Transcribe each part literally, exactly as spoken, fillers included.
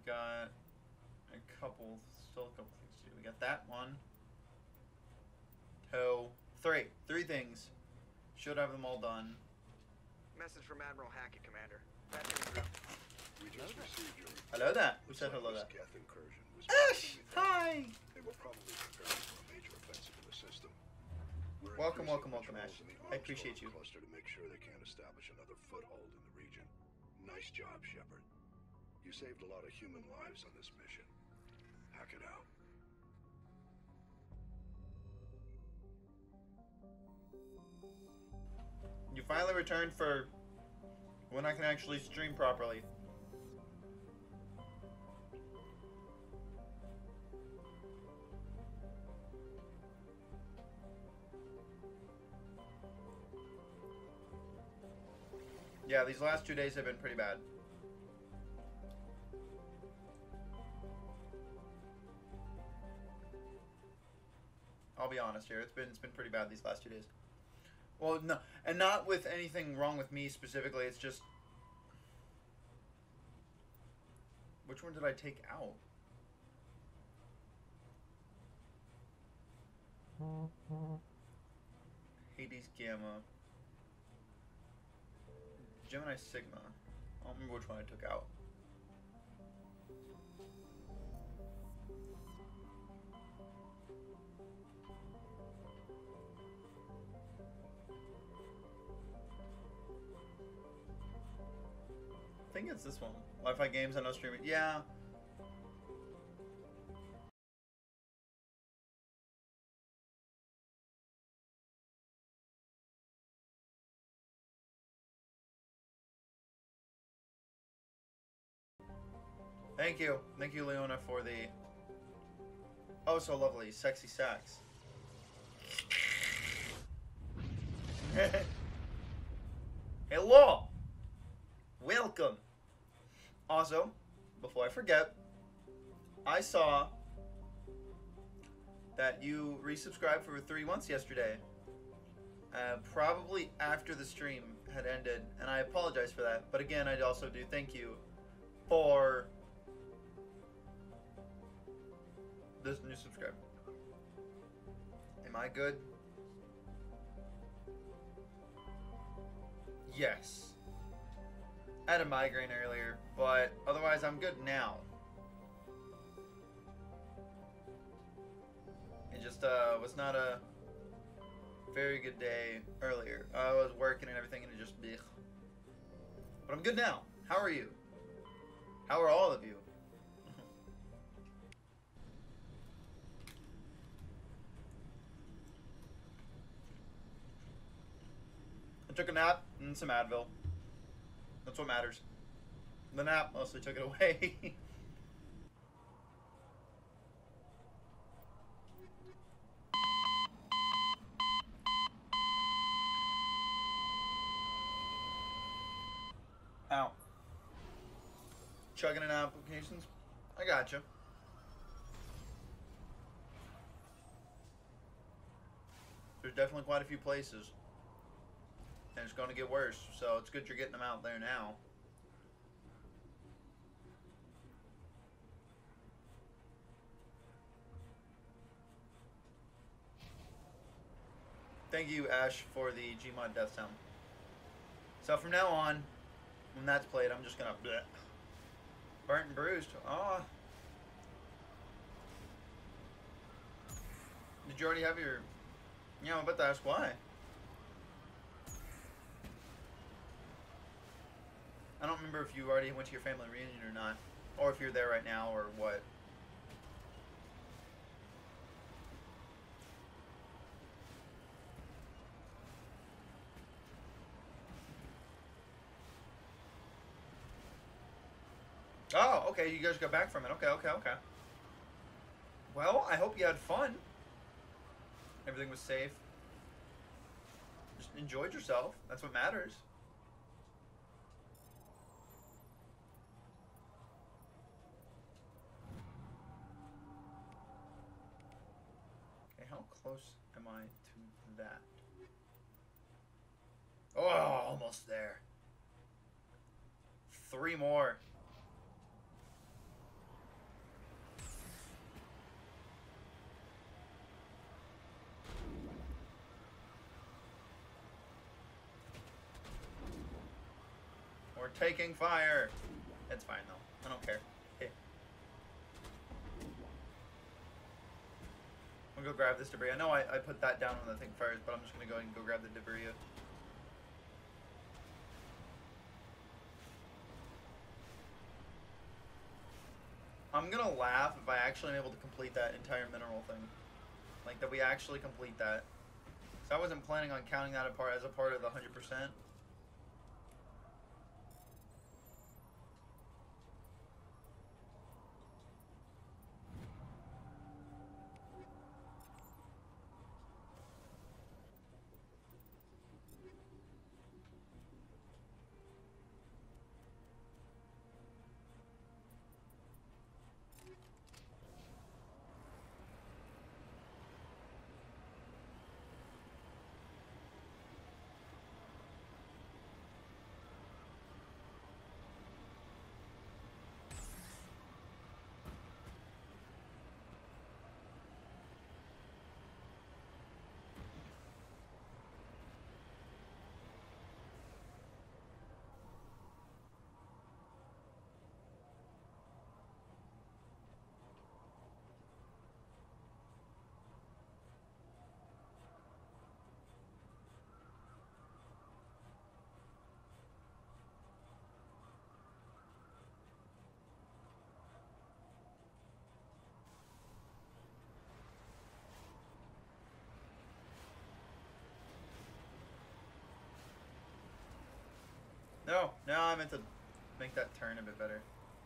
got a couple, still a couple things to do. We got that one, two, three. Three things. Should have them all done. Message from Admiral Hackett, Commander. That came through. We just received your report. Hello there. Who Looks said like hello this there? Geth incursion was Ash! probably- Hi! They were probably preparing for a major offensive in the system. We're Welcome, welcome, increasing welcome, patrols Ash. in the I appreciate you. Armstrong cluster to make sure they can't establish another foothold in the region. Nice job, Shepard. You saved a lot of human lives on this mission. Hack it out. You finally returned for when I can actually stream properly. Yeah, these last two days have been pretty bad. I'll be honest here. It's been it's been pretty bad these last two days. Well, no, and not with anything wrong with me specifically. It's just, which one did I take out? Hades Gamma, Gemini Sigma. I don't remember which one I took out. I think it's this one. Wi-Fi games and no streaming. Yeah. Thank you. Thank you, Leona, for the oh so lovely, sexy sax. Hello! Welcome! Also, before I forget, I saw that you resubscribed for three months yesterday. Uh, probably after the stream had ended, and I apologize for that. But again, I also do thank you for this new subscribe. Am I good? Yes. I had a migraine earlier, but otherwise I'm good now. It just uh, was not a very good day earlier. I was working and everything and it just blech. But I'm good now. How are you? How are all of you? I took a nap and some Advil. That's what matters. The nap mostly took it away. Ow. Chugging in applications? I gotcha. There's definitely quite a few places. And it's going to get worse, so it's good you're getting them out there now. Thank you, Ash, for the Gmod death sound. So from now on, when that's played, I'm just gonna bleh. Burnt and bruised. Oh. Did you already have your? Yeah, I'm about to ask why. I don't remember if you already went to your family reunion or not, or if you're there right now or what. Oh, okay, you guys got back from it. Okay, okay, okay. Well, I hope you had fun. Everything was safe. Just enjoyed yourself. That's what matters. Okay, how close am I to that? Oh, almost there. Three more. We're taking fire. It's fine though. I don't care. Okay. I'm gonna go grab this debris. I know I, I put that down when the thing fires, but I'm just gonna go and go grab the debris. I'm gonna laugh if I actually am able to complete that entire mineral thing. Like, that we actually complete that. So I wasn't planning on counting that apart as a part of the one hundred percent. No, no, I meant to make that turn a bit better.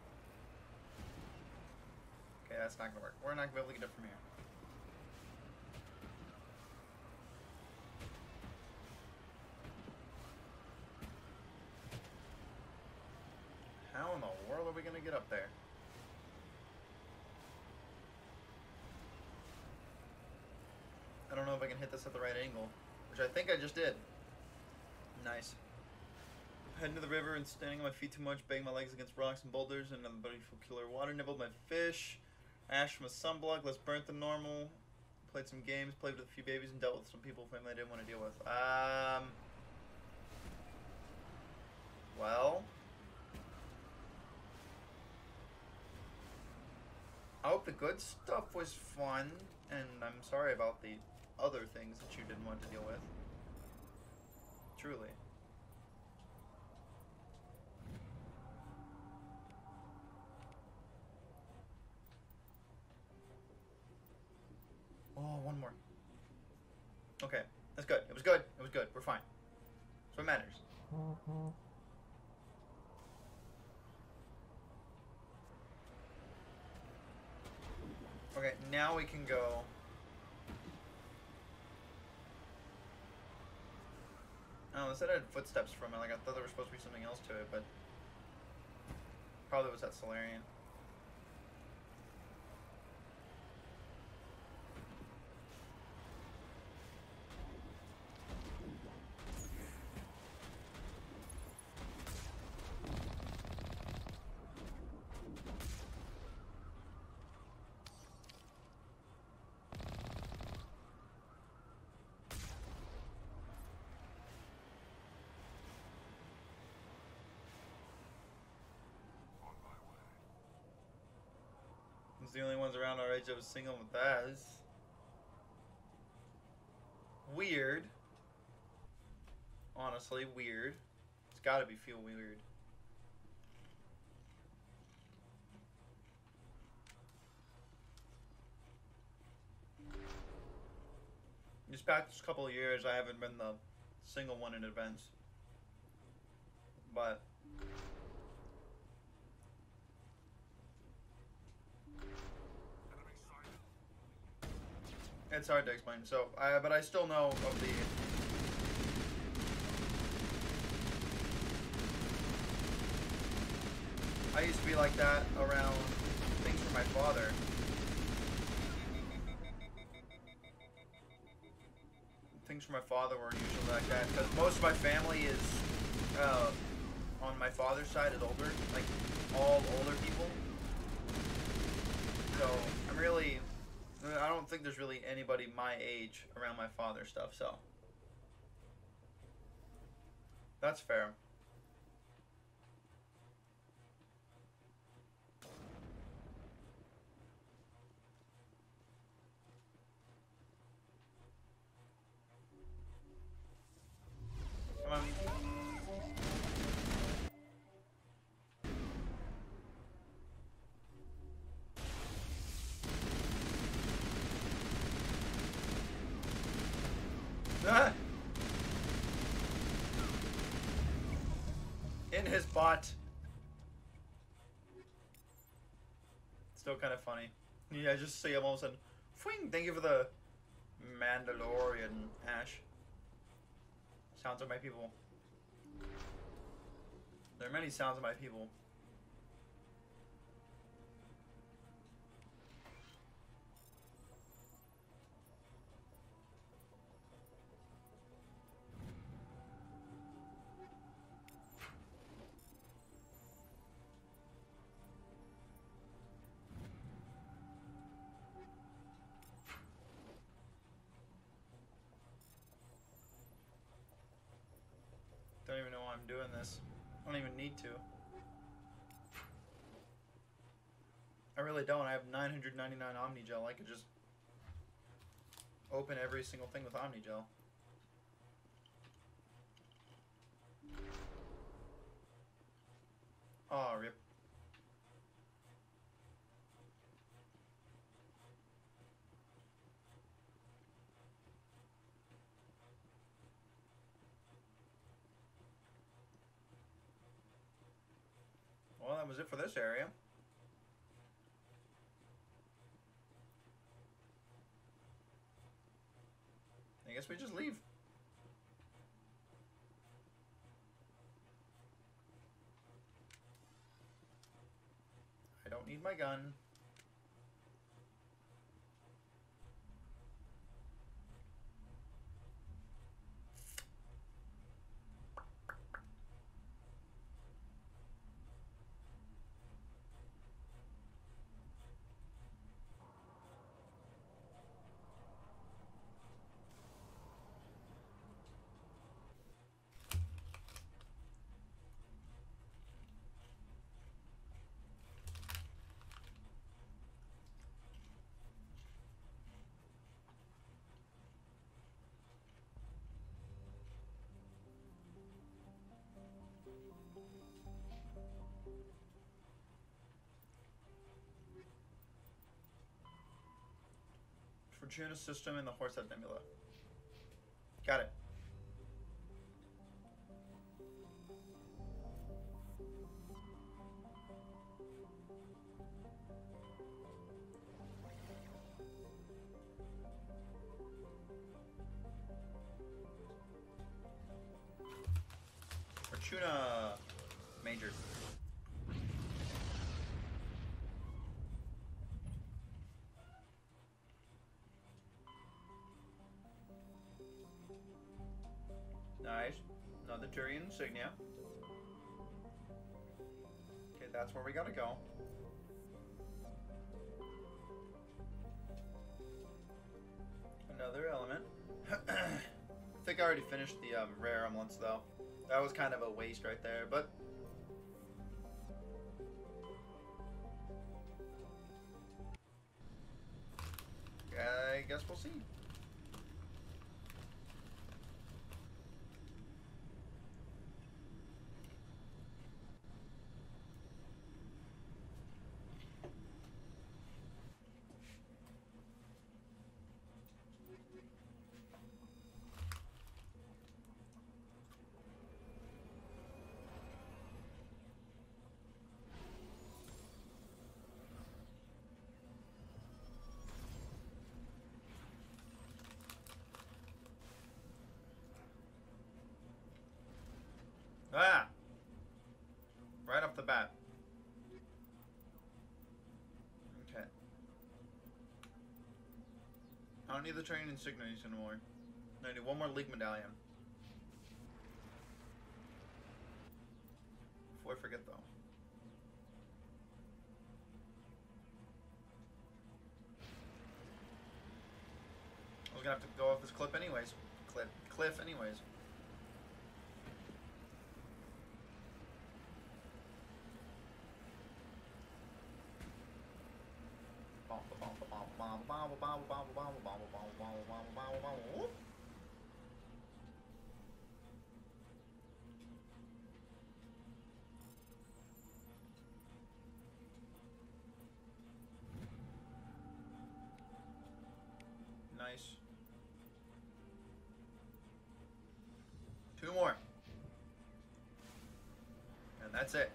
Okay, that's not gonna work. We're not gonna be able to get it from here. How in the world are we gonna get up there? I don't know if I can hit this at the right angle, which I think I just did. Nice. Heading to the river and standing on my feet too much, banging my legs against rocks and boulders, and another beautiful killer water nibbled my fish. Ash from a sunblock, less burnt than normal. Played some games, played with a few babies, and dealt with some people family I didn't want to deal with. Um. Well. I hope the good stuff was fun, and I'm sorry about the other things that you didn't want to deal with. Truly. Oh, one more. Okay, that's good. It was good. It was good. We're fine. That's what matters. Okay, now we can go. Oh, it said I had footsteps from it. Like, I thought there was supposed to be something else to it, but probably was that Solarian. The only ones around our age that was single with that is weird. Honestly, weird. It's gotta be feel weird. These past couple of years, I haven't been the single one in events, but it's hard to explain. So, I, but I still know of the. I used to be like that around things for my father. Things for my father were usually like that because most of my family is uh, on my father's side is older, like all older people. So I'm really. I don't think there's really anybody my age around my father's stuff, so that's fair. in his butt. Still kind of funny. Yeah, just see him all of a sudden. Fwing! Thank you for the Mandalorian, Ash. Sounds of my people. There are many sounds of my people. Don't even know why I'm doing this. I don't even need to. I really don't. I have nine hundred ninety-nine Omnigel. I could just open every single thing with Omnigel. Oh, rip. Well, that was it for this area. I guess we just leave. I don't need my gun. Fortuna system and the Horsehead Nebula. Got it. Fortuna Major. Nice. Another Turian insignia. Okay, that's where we gotta go. Another element. I think I already finished the um, rare emolents though. That was kind of a waste right there, but I guess we'll see. Ah! Right off the bat. Okay. I don't need the training insignias anymore. I need one more League Medallion. Before I forget though. I was gonna have to go off this cliff anyways. Cliff, cliff anyways. Nice. Two more. That's it.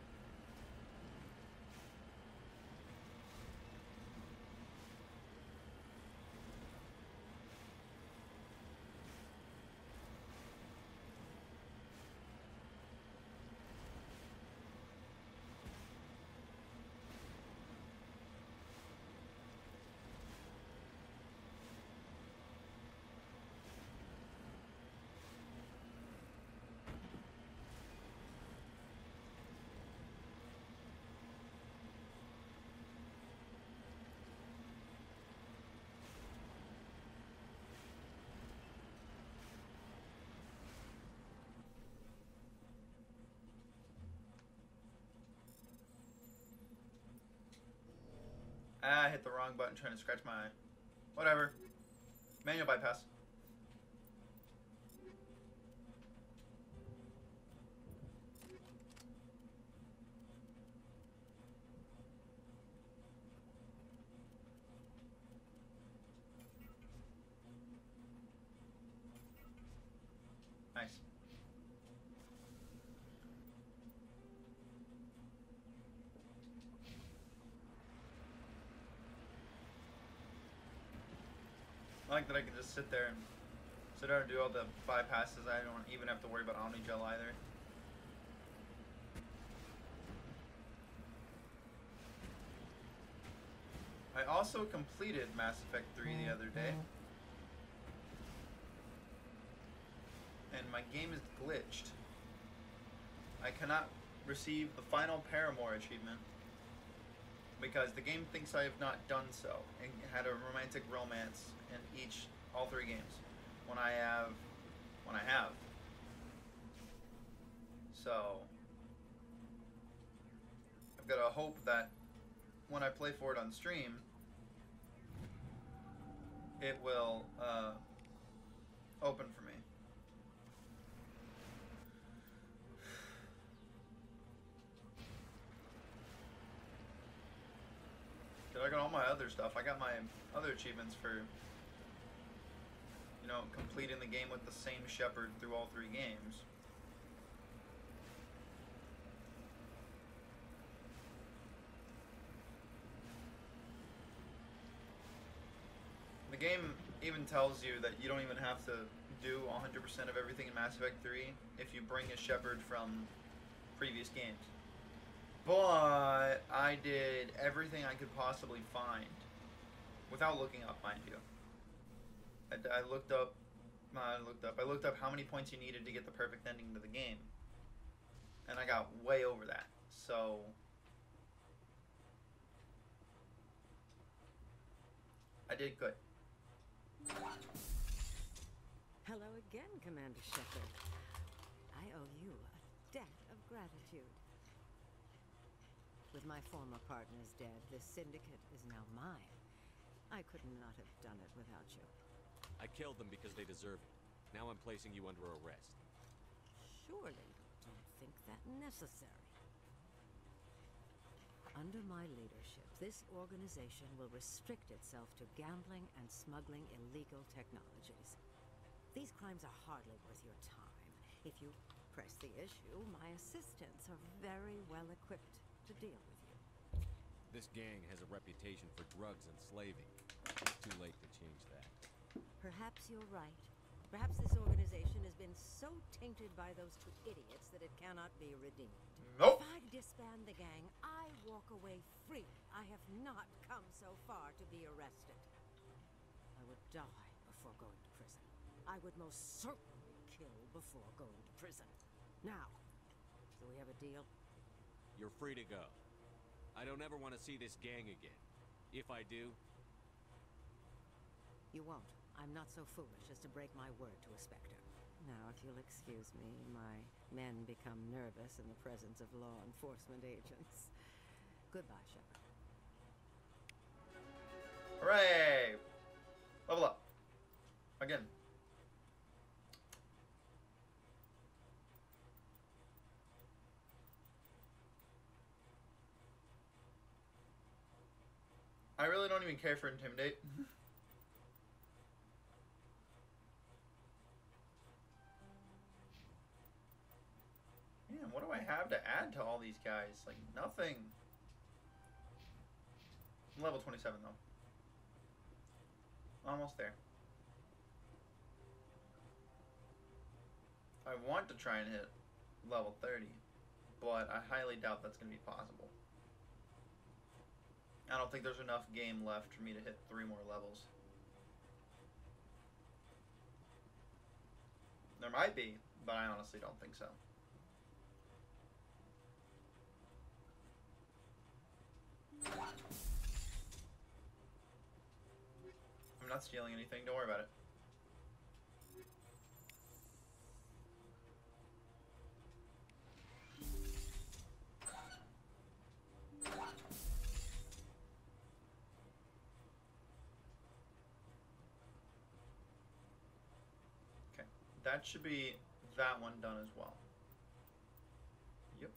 Ah, I hit the wrong button trying to scratch my eye. Whatever. Manual bypass. Nice. I like that I can just sit there and sit there and do all the bypasses. I don't even have to worry about Omnigel either. I also completed Mass Effect three the other day. And my game is glitched. I cannot receive the final Paramore achievement because the game thinks I have not done so and had a romantic romance in each, all three games. When I have, when I have. So, I've got to hope that when I play for it on stream, it will uh, open for me. I got all my other stuff. I got my other achievements for, you know, completing the game with the same Shepard through all three games. The game even tells you that you don't even have to do one hundred percent of everything in Mass Effect three if you bring a Shepard from previous games. But I did everything I could possibly find without looking up, mind you. I, I looked up, I looked up, I looked up how many points you needed to get the perfect ending to the game, and I got way over that. So I did good. Hello again, Commander Shepard. I owe you a debt of gratitude. With my former partners dead, this syndicate is now mine. I could not have done it without you. I killed them because they deserve it. Now I'm placing you under arrest. Surely you don't think that necessary. Under my leadership, this organization will restrict itself to gambling and smuggling illegal technologies. These crimes are hardly worth your time. If you press the issue, my assistants are very well equipped to deal with you. This gang has a reputation for drugs and slaving. It's too late to change that. Perhaps you're right. Perhaps this organization has been so tainted by those two idiots that it cannot be redeemed. Nope. If I disband the gang, I walk away free. I have not come so far to be arrested. I would die before going to prison. I would most certainly kill before going to prison. Now, do we have a deal? You're free to go. I don't ever want to see this gang again. If I do... You won't. I'm not so foolish as to break my word to a Spectre. Now, if you'll excuse me, my men become nervous in the presence of law enforcement agents. Goodbye, Shepard. Hooray! Level up. Again. I really don't even care for Intimidate. Man, what do I have to add add to all these guys? Like, nothing. I'm level twenty-seven, though. Almost there. I want to try and hit level thirty, but I highly doubt that's going to be possible. I don't think there's enough game left for me to hit three more levels. There might be, but I honestly don't think so. I'm not stealing anything, don't worry about it. Okay, that should be that one done as well. Yep.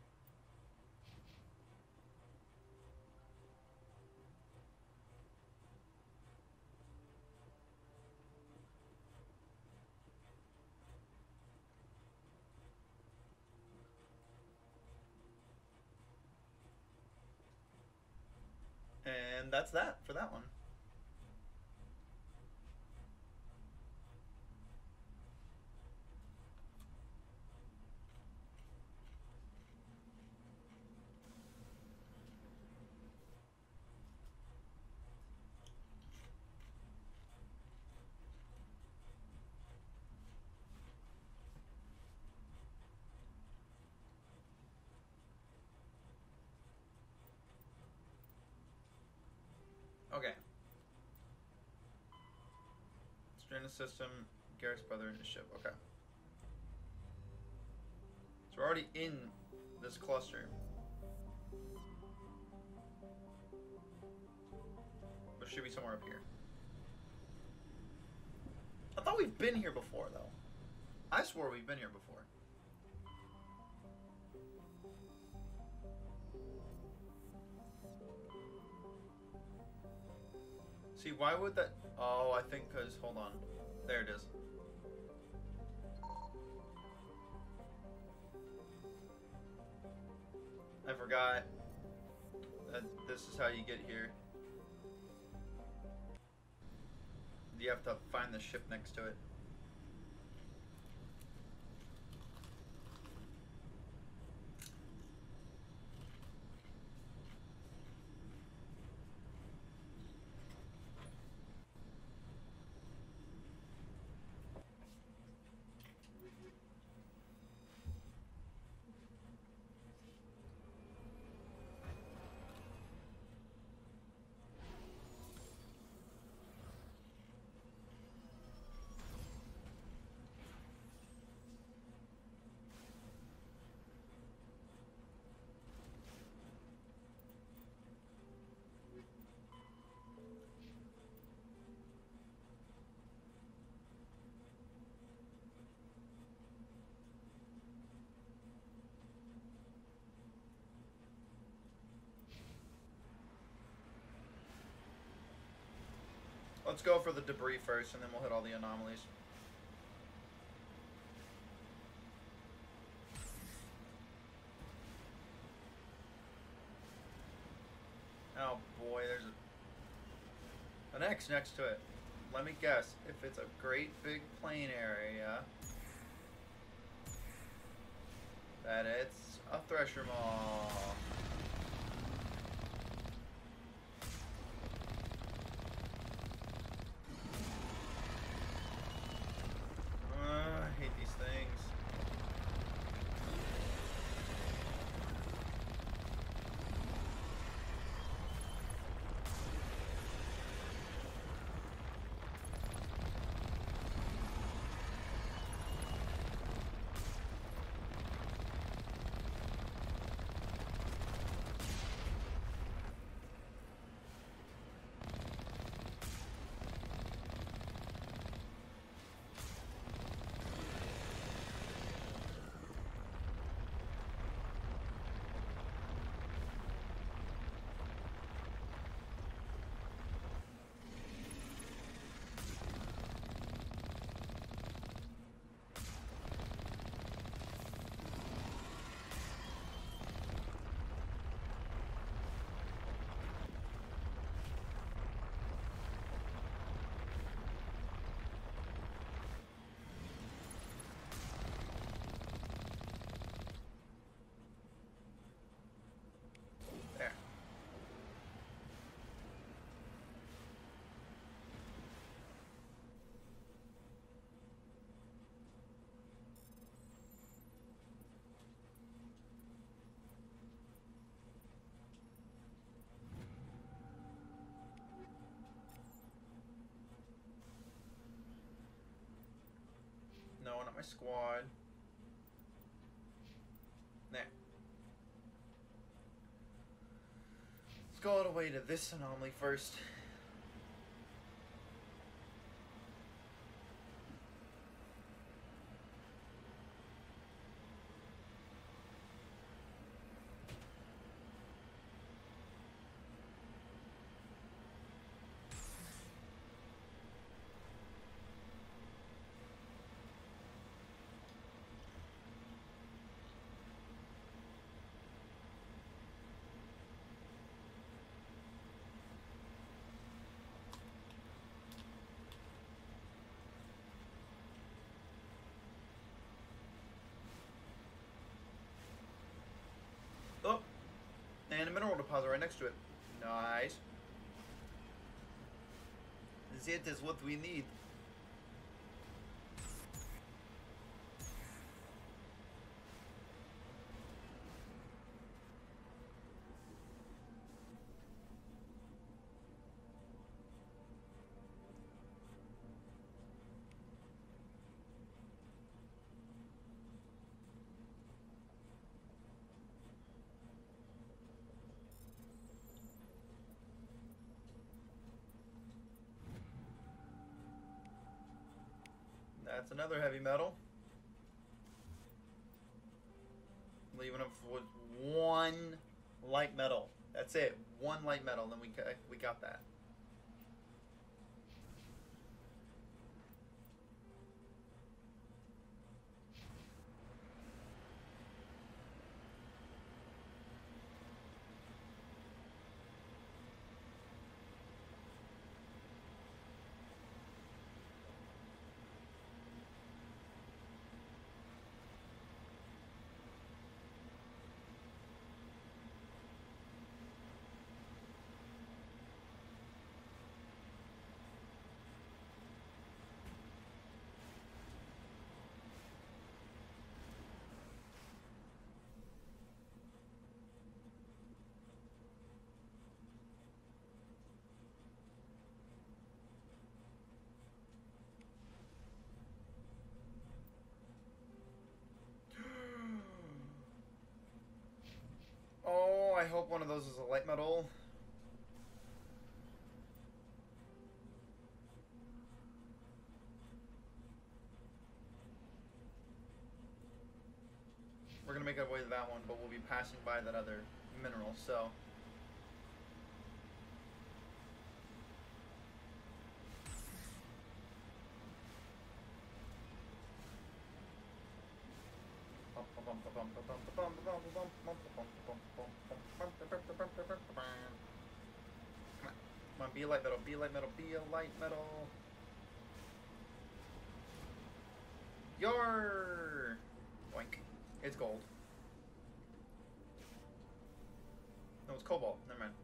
And that's that for that one. Okay. Strain the system, Garrett's brother in the ship. Okay. So we're already in this cluster. But should be somewhere up here. I thought we've been here before, though. I swore we've been here before. See, why would that... Oh, I think because... Hold on. There it is. I forgot that this is how you get here. You have to find the ship next to it. Let's go for the debris first, and then we'll hit all the anomalies. Oh boy, there's a, an X next to it. Let me guess, if it's a great big plain area, that it's a thresher maw. my squad. There. Let's go all the way to this anomaly first. Oh, and a mineral deposit right next to it. Nice. That is what we need. That's another heavy metal. Leaving up with one light metal. That's it. One light metal, then we we got that. Oh, I hope one of those is a light metal. We're gonna make our way to that one, but we'll be passing by that other mineral, so. Come on, be a light metal, be a light metal, be a light metal. Your boink. It's gold. No, it's cobalt. Never mind.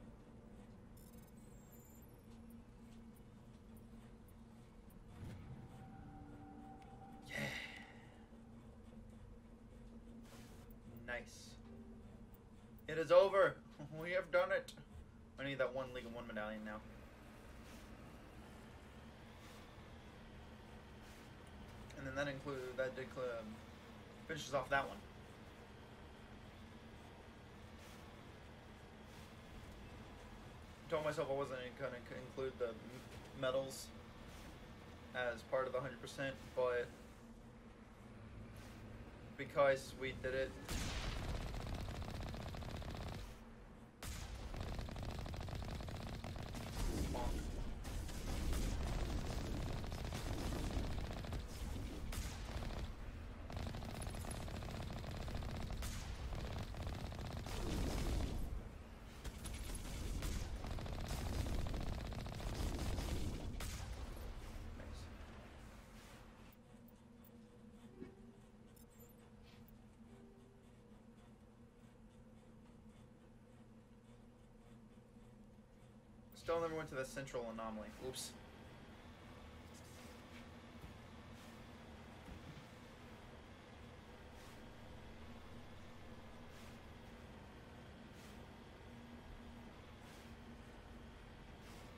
Yeah. Nice. It is over. We have done it. I need that one League of One medallion now. And then that include that decla- finishes off that one. Told myself I wasn't going to include the metals as part of the one hundred percent, but because we did it. Still never went to the central anomaly. Oops.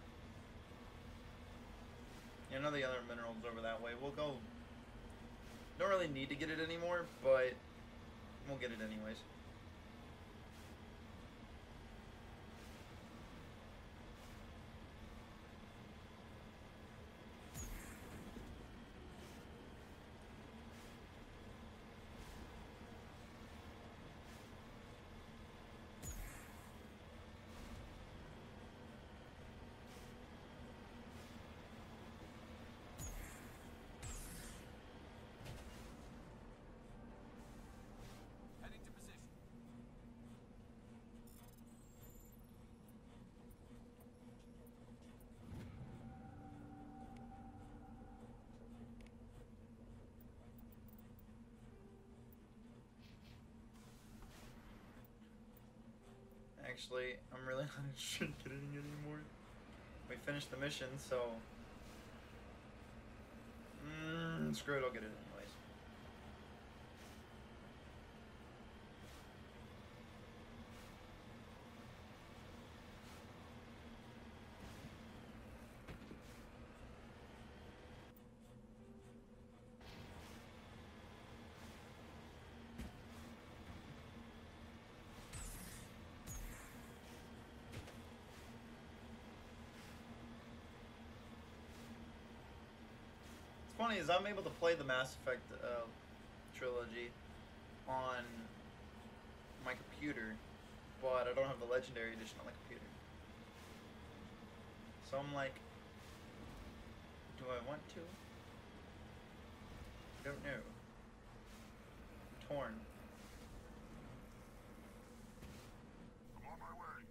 Yeah, I know the other minerals over that way. We'll go Don't really need to get it anymore, but we'll get it anyways. Heading to position. Actually, I'm really not interested in getting it anymore. We finished the mission, so... Mm, screw it, I'll get it anyways. Funny is I'm able to play the Mass Effect uh, trilogy on my computer, but I don't have the Legendary Edition on my computer. So I'm like, do I want to? I don't know. I'm torn. I'm on my way.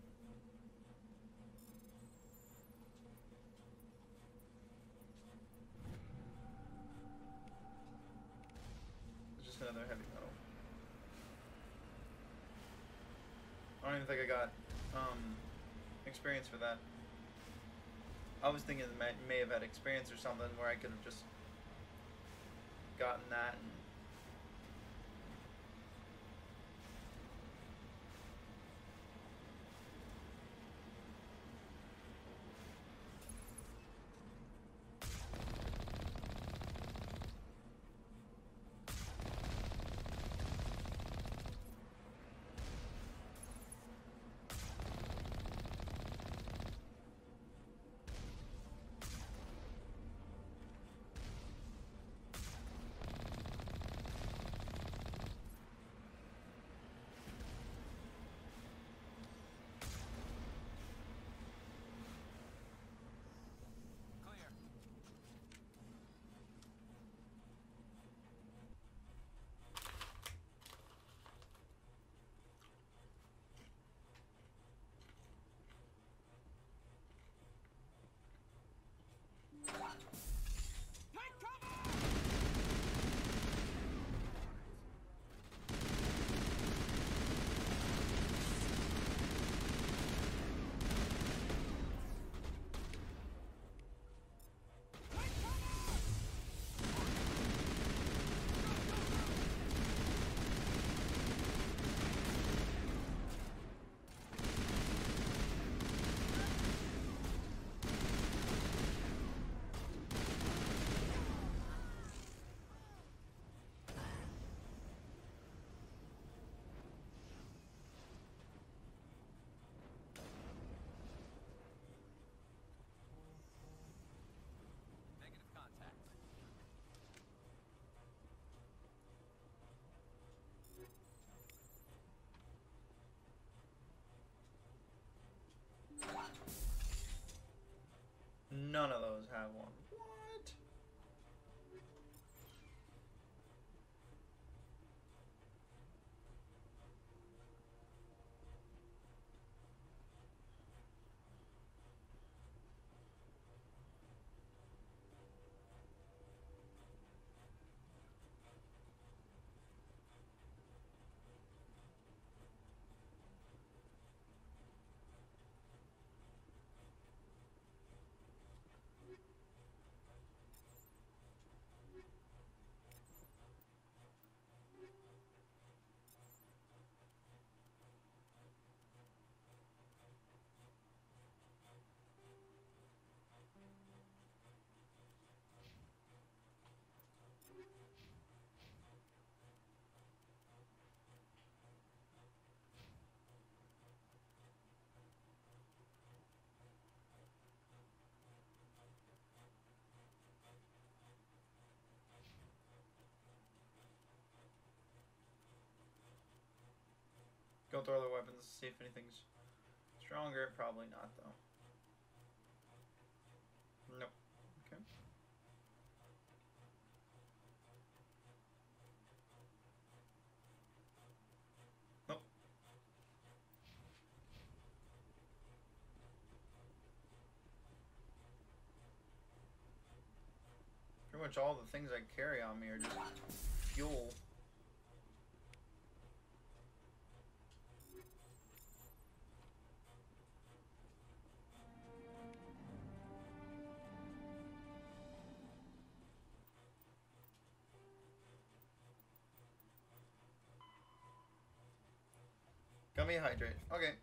It's just another heavy metal. I don't even think I got um, experience for that. I was thinking it may, may have had experience or something where I could have just gotten that and Clear. Negative contact. none of those have one. What? Go through other weapons, see if anything's stronger. Probably not, though. Nope. Okay. Nope. Pretty much all the things I carry on me are just fuel. Gummy hydrate. Okay.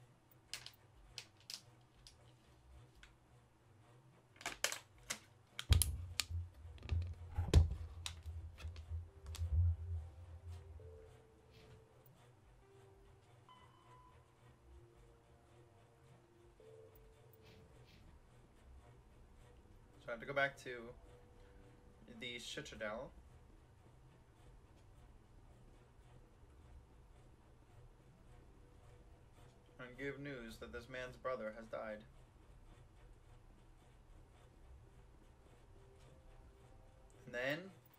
So I have to go back to the Citadel. And give news that this man's brother has died. And then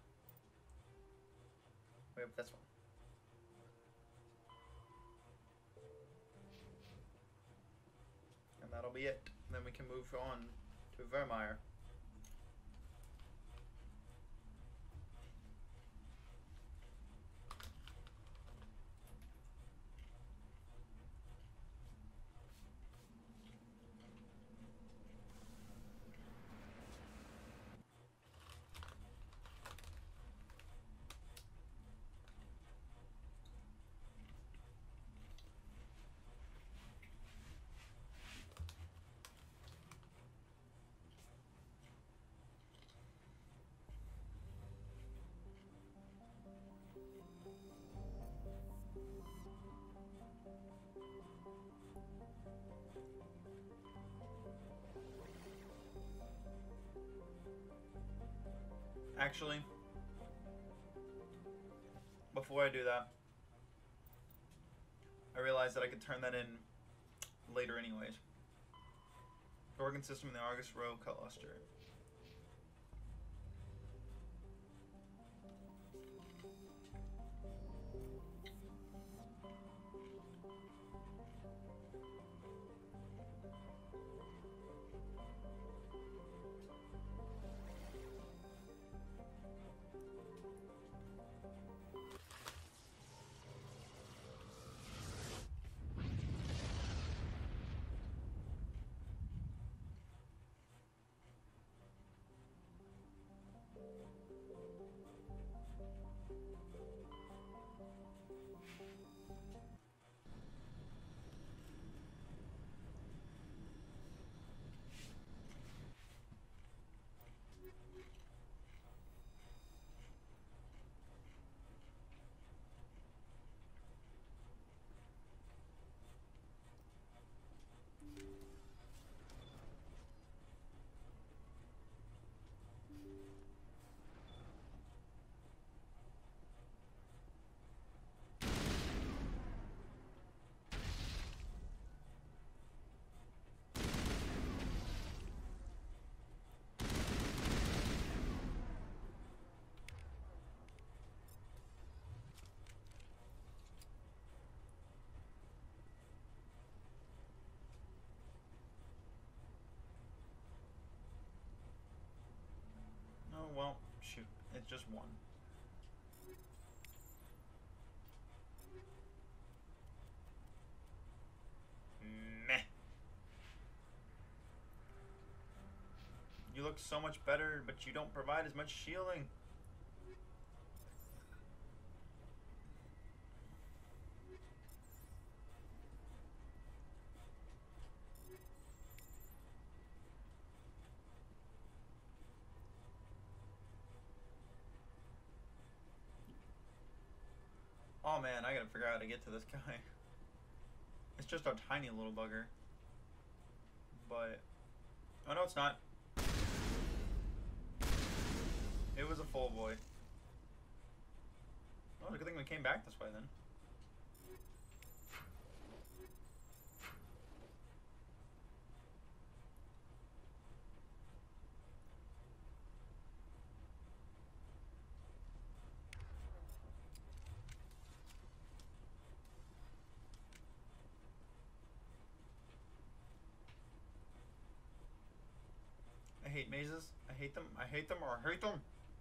wait, this one. And that'll be it. And then we can move on to Virmire. Actually, before I do that, I realized that I could turn that in later anyways. Organ system in the Argus Row cluster. Oh, well, shoot. It's just one. Meh. You look so much better, but you don't provide as much shielding. Oh man, I gotta figure out how to get to this guy. It's just a tiny little bugger. But... oh no, it's not. It was a full boy. Oh, it's a good thing we came back this way then. hate mazes. I hate them. I hate them or I hate them.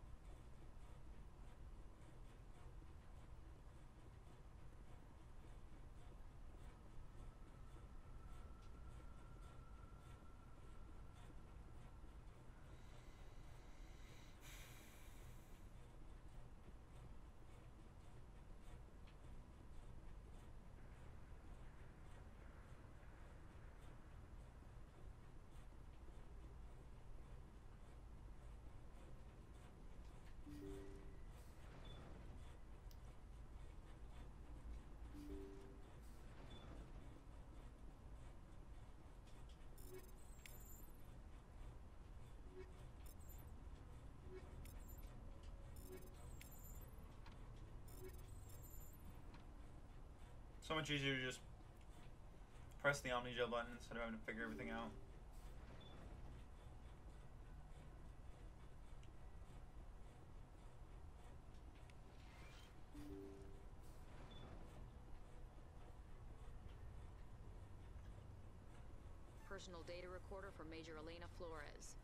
So much easier to just press the Omni-Gel button instead of having to figure everything out. Personal data recorder for Major Elena Flores.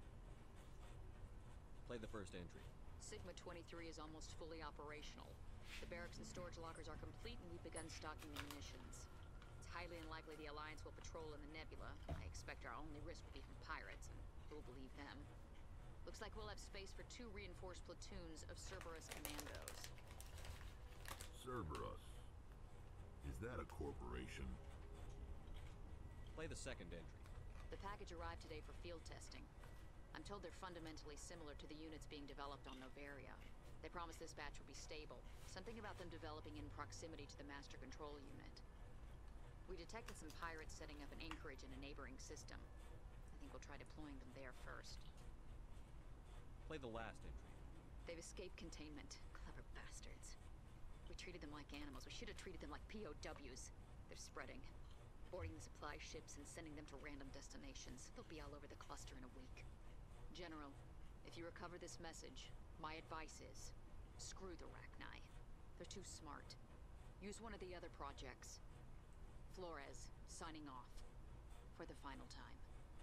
Play the first entry. Sigma twenty-three is almost fully operational. The barracks and storage lockers are complete, and we've begun stocking munitions. It's highly unlikely the Alliance will patrol in the nebula. I expect our only risk will be from pirates, and who'll believe them? Looks like we'll have space for two reinforced platoons of Cerberus commandos. Cerberus? Is that a corporation? Play the second entry. The package arrived today for field testing. I'm told they're fundamentally similar to the units being developed on Novaria. They promised this batch would be stable. Something about them developing in proximity to the master control unit. We detected some pirates setting up an anchorage in a neighboring system. I think we'll try deploying them there first. Play the last entry. They've escaped containment. Clever bastards. We treated them like animals. We should have treated them like P O Ws. They're spreading. Boarding the supply ships and sending them to random destinations. They'll be all over the cluster in a week. General, if you recover this message, my advice is, screw the Rachni. They're too smart. Use one of the other projects. Flores, signing off. For the final time.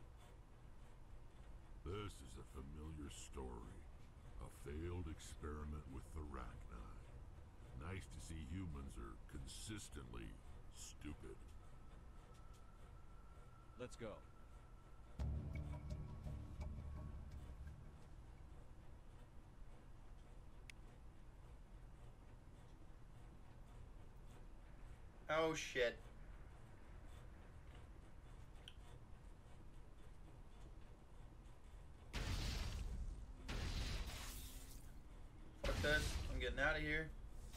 This is a familiar story. A failed experiment with the Rachni. Nice to see humans are consistently stupid. Let's go. Oh shit. Fuck this. I'm getting out of here.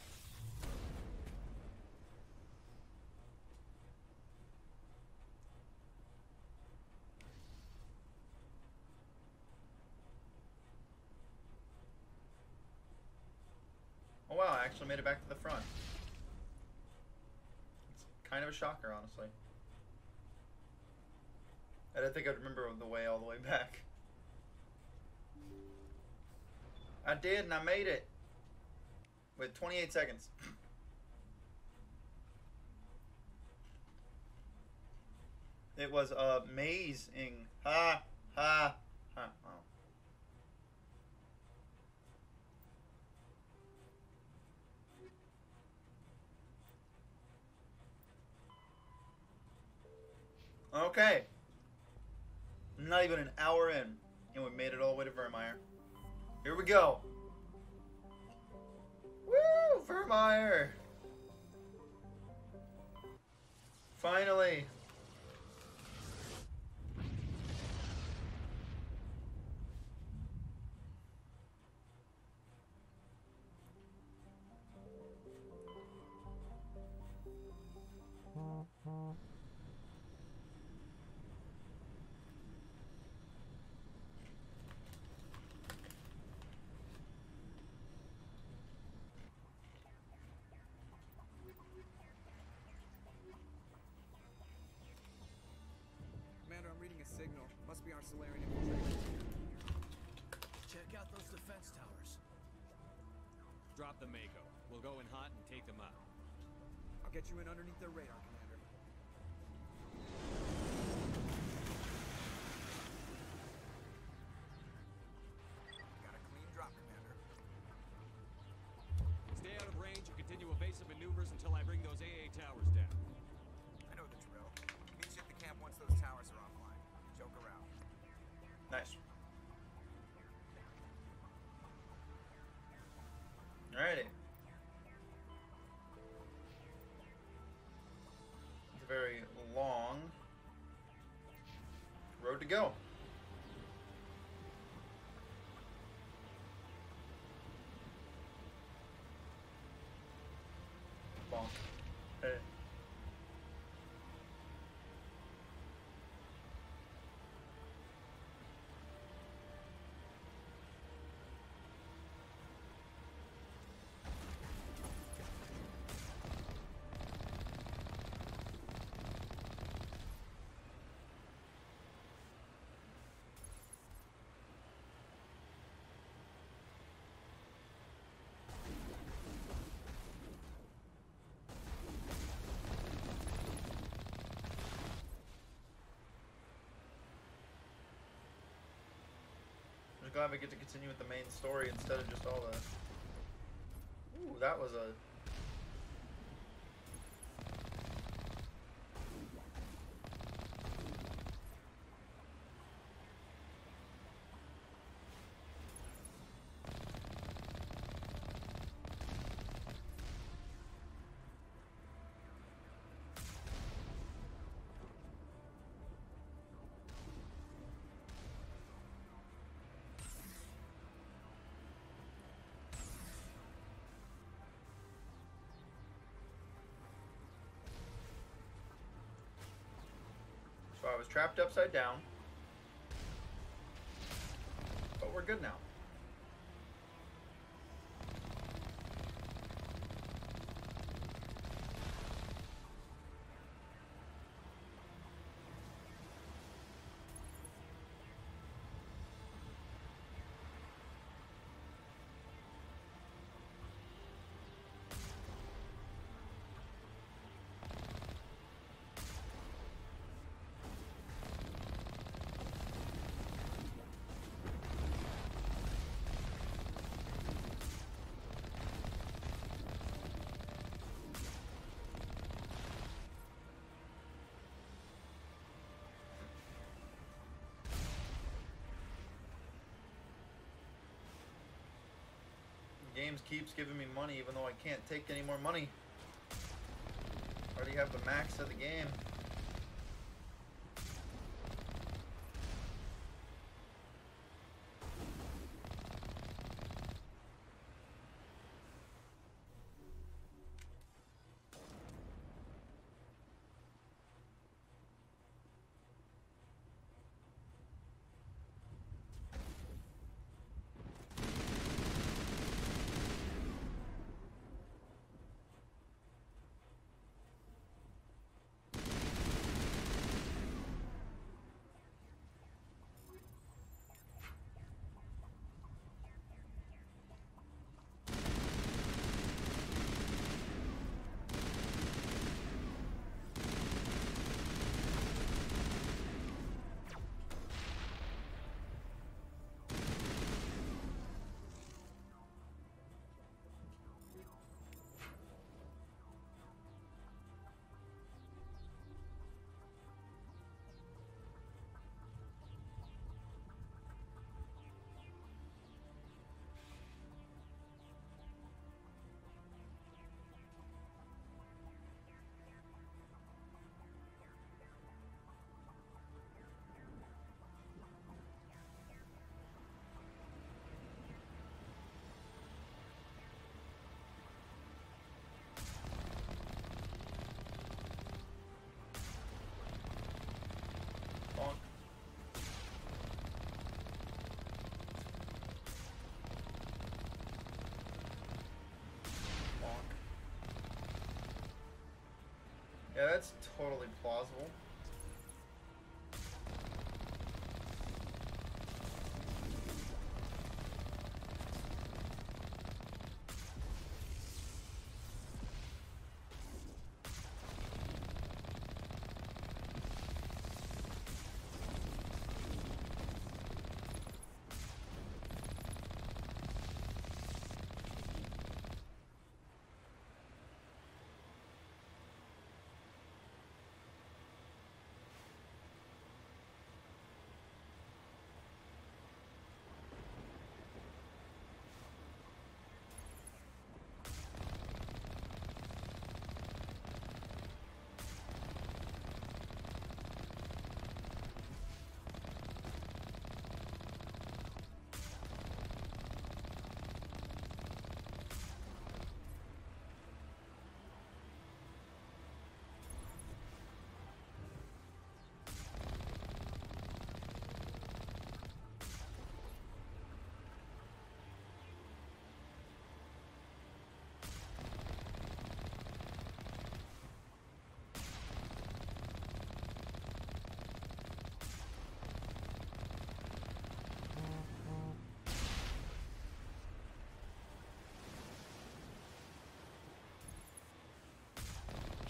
Oh wow, I actually made it back to the front. Kind of a shocker, honestly. I didn't think I'd remember the way all the way back. I did, and I made it. With twenty-eight seconds. It was amazing. Ha, ha, ha. Oh. Okay. Not even an hour in, and we made it all the way to Virmire. Here we go. Woo! Virmire! Finally! Commander, I'm reading a signal. Must be our Solarian infiltration. Check out those defense towers. Drop the Mako. We'll go in hot and take them out. I'll get you in underneath their radar, Commander. Where'd it go? Bonk. Hey. I'm glad we get to continue with the main story instead of just all the... Ooh, that was a... So I was trapped upside down. But we're good now. Games keeps giving me money even though I can't take any more money. I already have the max of the game. Yeah, that's totally plausible.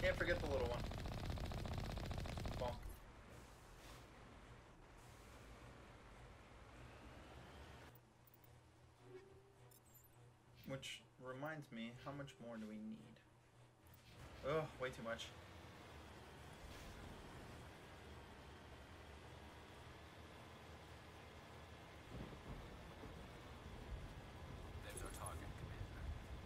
Can't forget the little one. Bonk. Which reminds me, how much more do we need? Oh, way too much. There's our target, Commander.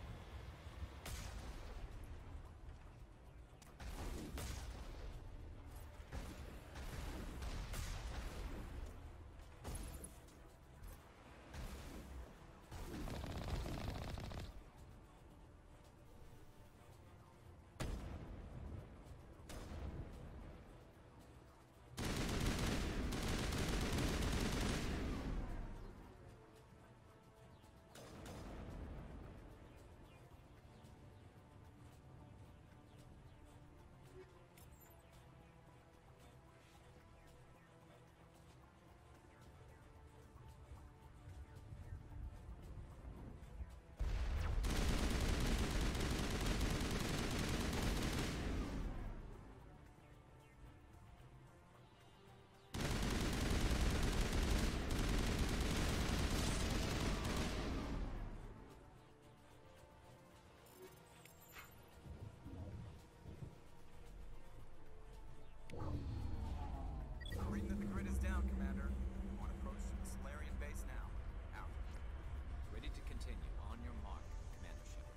Reading that the grid is down, Commander. On approach to the Solarian base now. Out. Ready to continue. On your mark, Commander Shepard.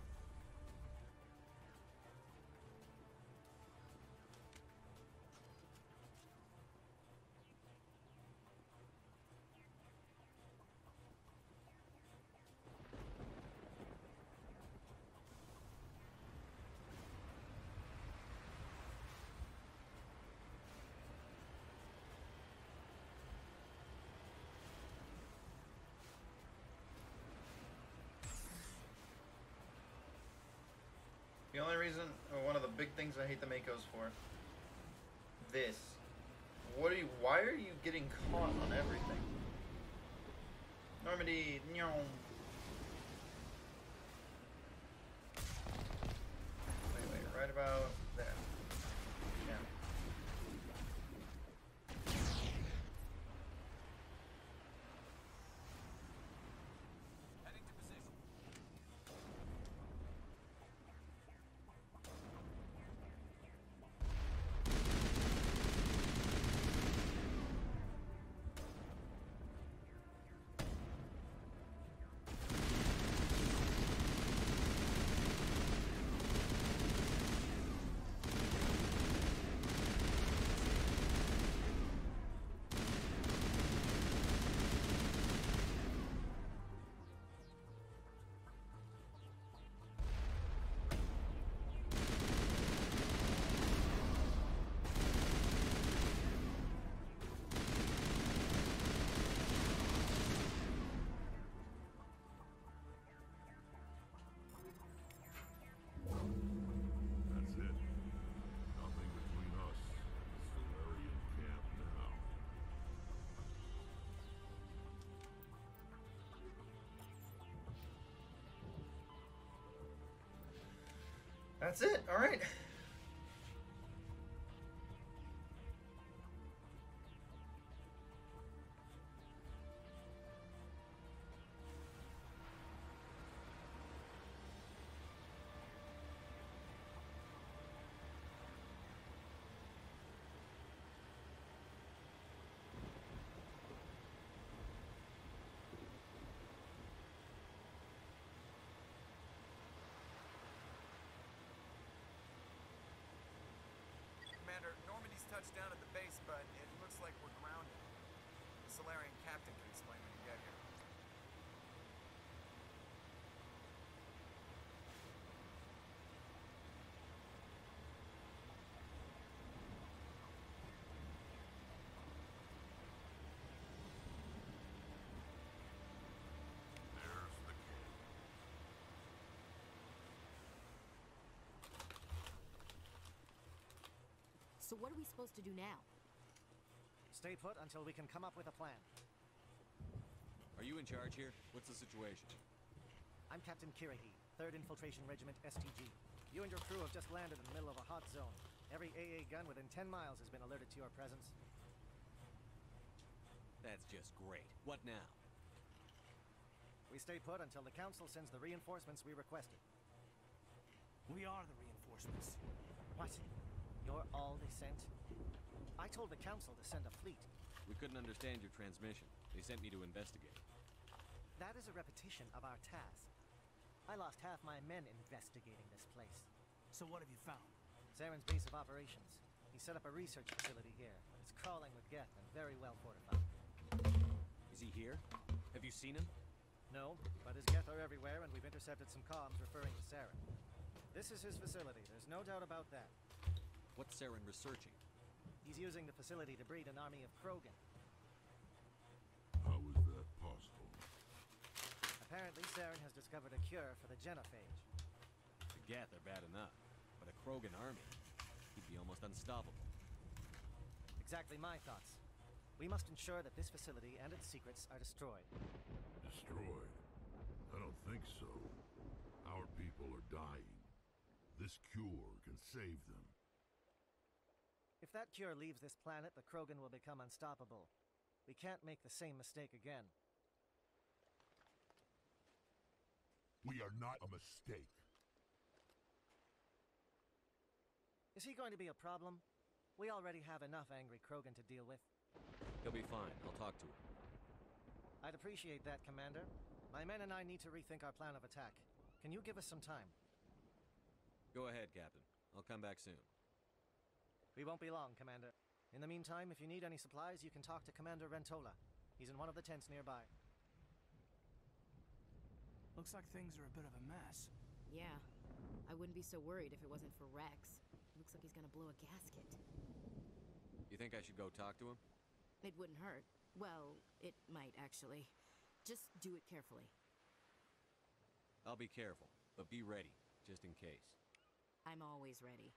The only reason, or one of the big things I hate the Makos for, this. What are you, why are you getting caught on everything? Normandy, no. Wait, wait, right about there. Yeah. Heading to position. That's it. Nothing between us and the Solarian camp now. That's it, alright. Commander, Normandy's touched down at the base, but it looks like we're grounded. The Solarian captain can explain when you get here. There's the camp. So what are we supposed to do now? Stay put until we can come up with a plan. Are you in charge here? What's the situation? I'm Captain Kirahi, third Infiltration Regiment S T G. You and your crew have just landed in the middle of a hot zone. Every A A gun within ten miles has been alerted to your presence. That's just great. What now? We stay put until the Council sends the reinforcements we requested. We are the reinforcements. What? You're all they sent? I told the Council to send a fleet. We couldn't understand your transmission. They sent me to investigate. That is a repetition of our task. I lost half my men investigating this place. So what have you found? Saren's base of operations. He set up a research facility here. It's crawling with Geth and very well fortified. Is he here? Have you seen him? No, but his Geth are everywhere, and we've intercepted some comms referring to Saren. This is his facility. There's no doubt about that. What's Saren researching? He's using the facility to breed an army of Krogan. How is that possible? Apparently, Saren has discovered a cure for the genophage. The Geth are bad enough, but a Krogan army, he'd be almost unstoppable. Exactly my thoughts. We must ensure that this facility and its secrets are destroyed. Destroyed? I don't think so. Our people are dying. This cure can save them. If that cure leaves this planet, the Krogan will become unstoppable. We can't make the same mistake again. We are not a mistake. Is he going to be a problem? We already have enough angry Krogan to deal with. He'll be fine. I'll talk to him. I'd appreciate that, Commander. My men and I need to rethink our plan of attack. Can you give us some time? Go ahead, Captain. I'll come back soon. We won't be long, Commander. In the meantime, if you need any supplies, you can talk to Commander Rentola. He's in one of the tents nearby. Looks like things are a bit of a mess. Yeah. I wouldn't be so worried if it wasn't for Rex. Looks like he's gonna blow a gasket. You think I should go talk to him? It wouldn't hurt. Well, it might, actually. Just do it carefully. I'll be careful, but be ready, just in case. I'm always ready.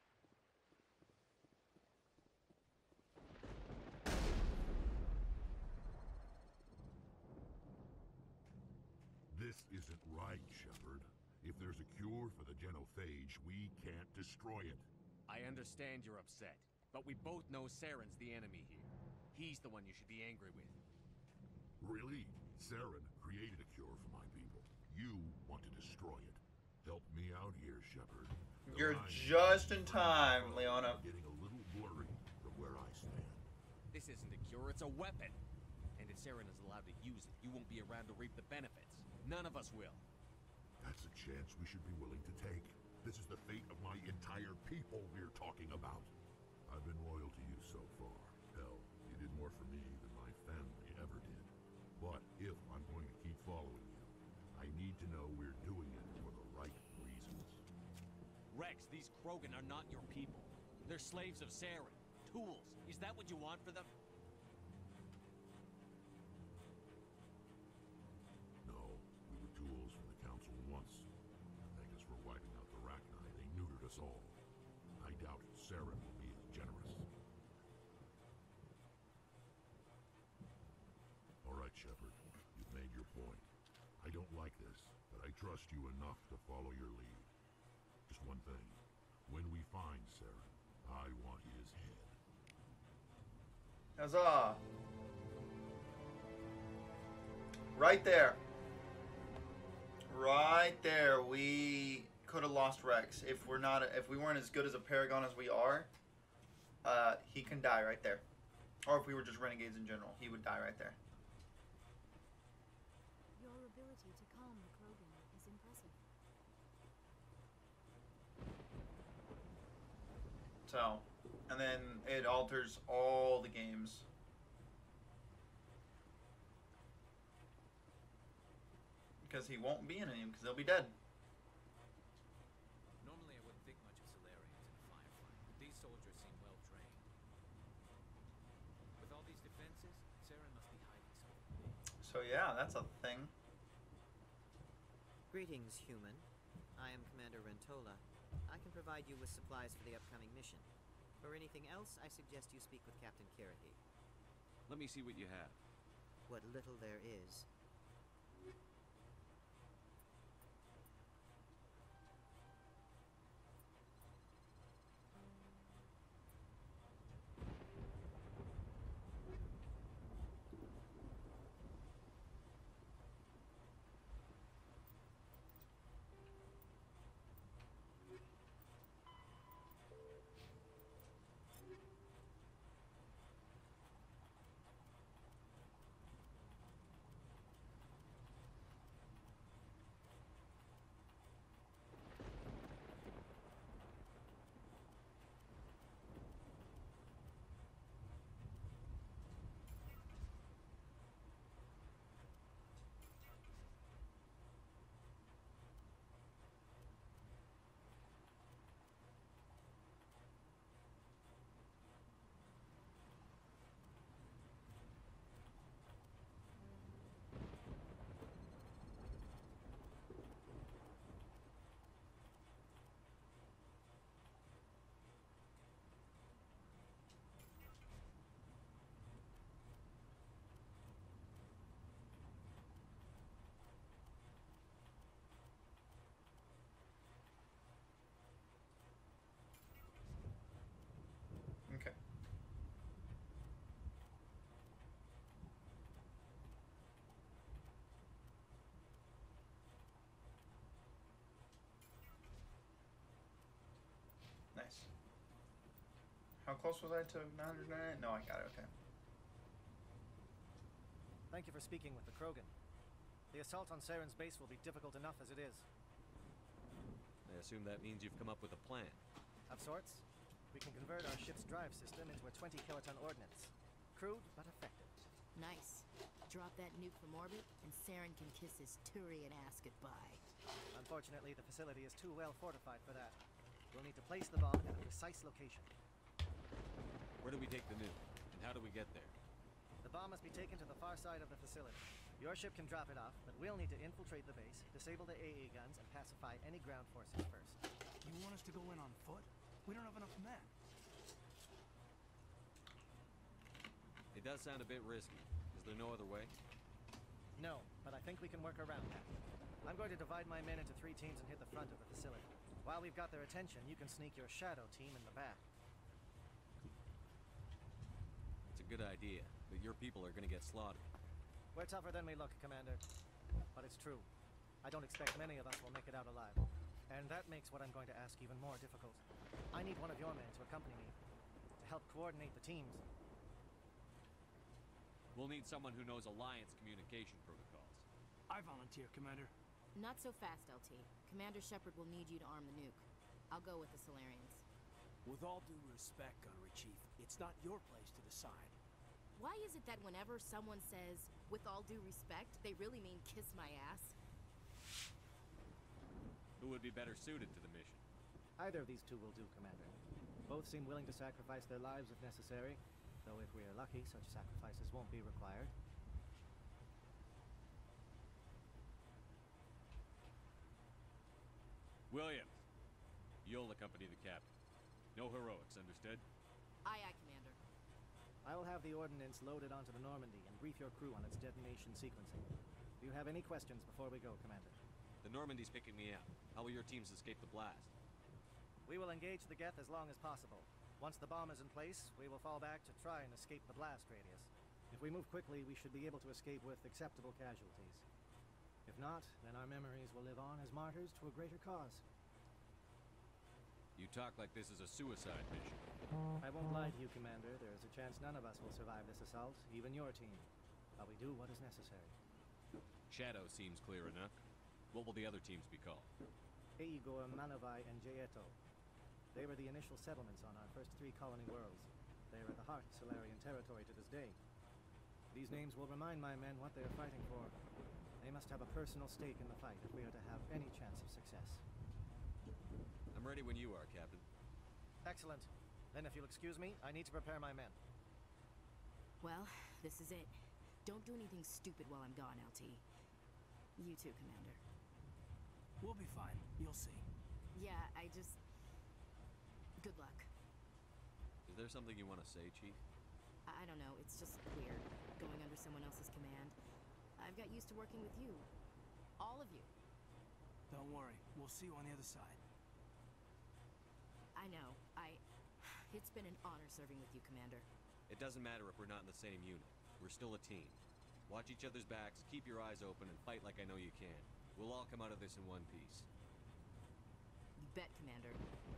This isn't right, Shepard. If there's a cure for the genophage, we can't destroy it. I understand you're upset, but we both know Saren's the enemy here. He's the one you should be angry with. Really? Saren created a cure for my people. You want to destroy it. Help me out here, Shepard. The You're lines just in time, Leona. are getting a little blurry from where I stand. This isn't a cure, it's a weapon. And if Saren is allowed to use it, you won't be around to reap the benefits. None of us will. That's a chance we should be willing to take. This is the fate of my entire people we're talking about. I've been loyal to you so far. Hell, you did more for me than my family ever did. But if I'm going to keep following you, I need to know we're doing it for the right reasons. Rex, these Krogan are not your people. They're slaves of Saren. Tools. Is that what you want for them? No, we were tools for the Council once. Thank us for wiping out the Rachni. They neutered us all. I doubt Saren will be as generous. All right, Shepard. You've made your point. I don't like this, but I trust you enough to follow your lead. Just one thing. When we find Saren, I want his head. Huzzah! Right there. Right there. We could have lost Rex if we're not. If we weren't as good as a Paragon as we are. Uh, he can die right there. Or if we were just renegades in general, he would die right there. Your ability to calm the Krogan is impressive. So, and then it alters all the games. Because he won't be in any because they'll be dead. Normally I wouldn't think much of Solarians in a firefight, but these soldiers seem well trained. With all these defenses, Saren must be hiding something. So yeah, that's a thing. Greetings, human. I am Commander Rentola. I can provide you with supplies for the upcoming mission. For anything else, I suggest you speak with Captain Kirahi. Let me see what you have. What little there is. How close was I to nine hundred ninety-nine? No, I got it. Okay. Thank you for speaking with the Krogan. The assault on Saren's base will be difficult enough as it is. I assume that means you've come up with a plan. Of sorts. We can convert our ship's drive system into a twenty kiloton ordnance. Crude, but effective. Nice. Drop that nuke from orbit, and Saren can kiss his Turian ass goodbye. Unfortunately, the facility is too well fortified for that. We'll need to place the bomb at a precise location. Where do we take the nuke? And how do we get there? The bomb must be taken to the far side of the facility. Your ship can drop it off, but we'll need to infiltrate the base, disable the A A guns, and pacify any ground forces first. You want us to go in on foot? We don't have enough men. It does sound a bit risky. Is there no other way? No, but I think we can work around that. I'm going to divide my men into three teams and hit the front of the facility. While we've got their attention, you can sneak your shadow team in the back. It's a good idea, but your people are gonna get slaughtered. We're tougher than we look, Commander. But it's true. I don't expect many of us will make it out alive. And that makes what I'm going to ask even more difficult. I need one of your men to accompany me, to help coordinate the teams. We'll need someone who knows Alliance communication protocols. I volunteer, Commander. Not so fast, L T. Commander Shepard will need you to arm the nuke. I'll go with the Solarians. With all due respect, Gunnery Chief, it's not your place to decide. Why is it that whenever someone says, with all due respect, they really mean kiss my ass? Who would be better suited to the mission? Either of these two will do, Commander. Both seem willing to sacrifice their lives if necessary, though if we're lucky, such sacrifices won't be required. Williams, you'll accompany the captain. No heroics, understood? Aye, aye, Commander. I will have the ordnance loaded onto the Normandy and brief your crew on its detonation sequencing. Do you have any questions before we go, Commander? The Normandy's picking me up. How will your teams escape the blast? We will engage the Geth as long as possible. Once the bomb is in place, we will fall back to try and escape the blast radius. If we move quickly, we should be able to escape with acceptable casualties. If not, then our memories will live on as martyrs to a greater cause. You talk like this is a suicide mission. I won't lie to you, Commander. There is a chance none of us will survive this assault, even your team. But we do what is necessary. Shadow seems clear enough. What will the other teams be called? Igor, Manavai, and Jaeto. They were the initial settlements on our first three colony worlds. They are at the heart of Solarian territory to this day. These names will remind my men what they are fighting for. They must have a personal stake in the fight if we are to have any chance of success. I'm ready when you are, Captain. Excellent. Then if you'll excuse me, I need to prepare my men. Well, this is it. Don't do anything stupid while I'm gone, L T. You too, Commander. We'll be fine. You'll see. Yeah, I just... Good luck. Is there something you want to say, Chief? I, I don't know. It's just weird, going under someone else's command. I've got used to working with you. All of you. Don't worry. We'll see you on the other side. I know. I... It's been an honor serving with you, Commander. It doesn't matter if we're not in the same unit. We're still a team. Watch each other's backs, keep your eyes open, and fight like I know you can. We'll all come out of this in one piece. You bet, Commander.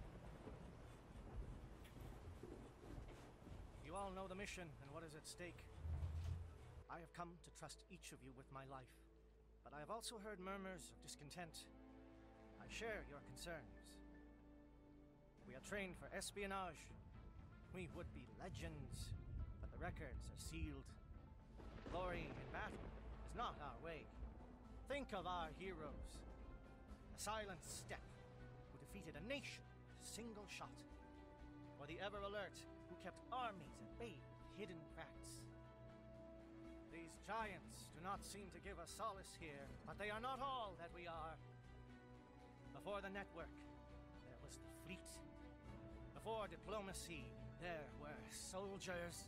You all know the mission and what is at stake. I have come to trust each of you with my life, but I have also heard murmurs of discontent. I share your concerns. We are trained for espionage. We would be legends, but the records are sealed. Glory in battle is not our way. Think of our heroes. The silent step who defeated a nation with a single shot. Or the ever alert who kept armies at bay with hidden cracks. These giants do not seem to give us solace here, but they are not all that we are. Before the network, there was the fleet. Before diplomacy, there were soldiers.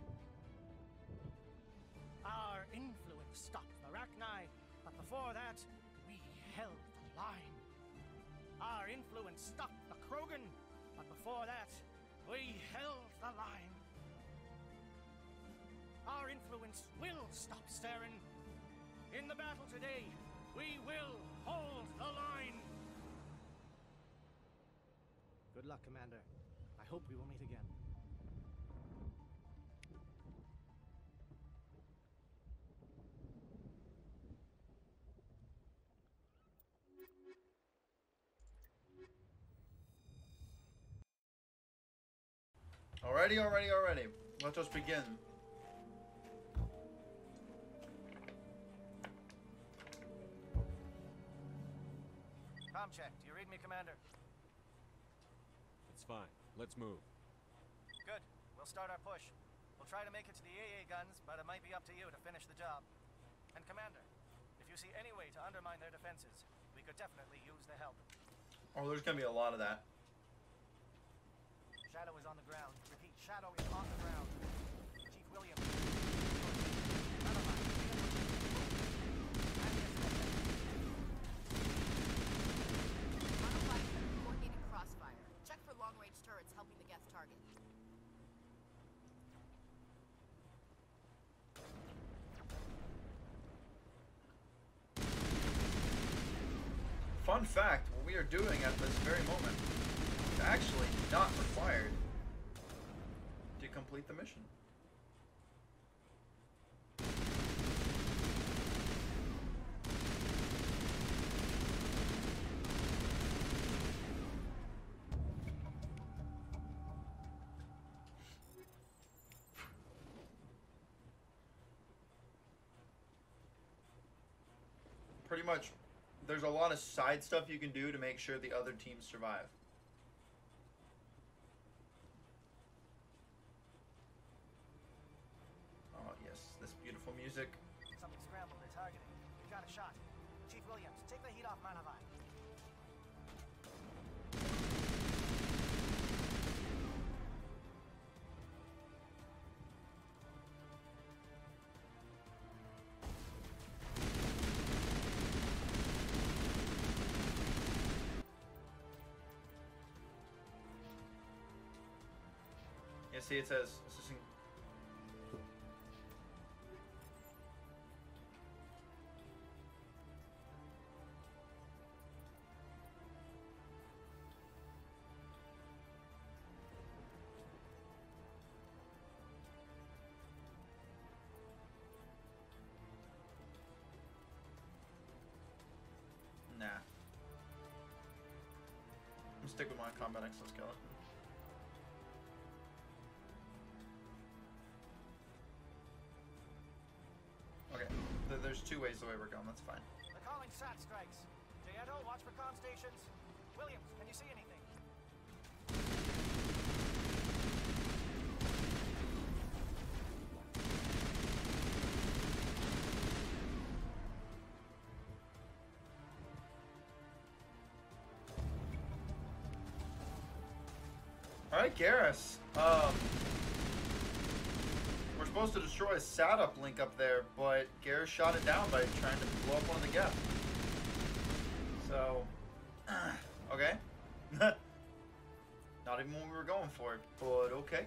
Our influence stopped the Arachni, but before that, we held the line. Our influence stopped the Krogan, but before that, we held the line. Our influence will stop Saren. In the battle today, we will hold the line. Good luck, Commander. I hope we will meet again. Alrighty, alrighty, alrighty. Let us begin. Com check. Do you read me, Commander? It's fine. Let's move. Good. We'll start our push. We'll try to make it to the A A guns, but it might be up to you to finish the job. And Commander, if you see any way to undermine their defenses, we could definitely use the help. Oh, there's gonna be a lot of that. Shadow is on the ground. Repeat, Shadow is on the ground. Chief Williams. Coordinated crossfire. Check for long-range turrets helping the Geth target. Fun fact, what we are doing at this very moment is actually not required to complete the mission. Pretty much, there's a lot of side stuff you can do to make sure the other teams survive. Oh yes, this beautiful music. Something scrambled their targeting. We got a shot. Chief Williams, take the heat off Manavai. Yeah, see, it says assisting. Nah. I'm gonna stick with my combat exoskeleton. Okay, Th there's two ways the way we're going, that's fine. They're calling sat strikes. Jayeto, watch for comm stations. Williams, can you see anything? Alright, Garrus. Um, we're supposed to destroy a sat uplink up there, but Garrus shot it down by trying to blow up one of the Geth. So, okay. Not even what we were going for, but okay.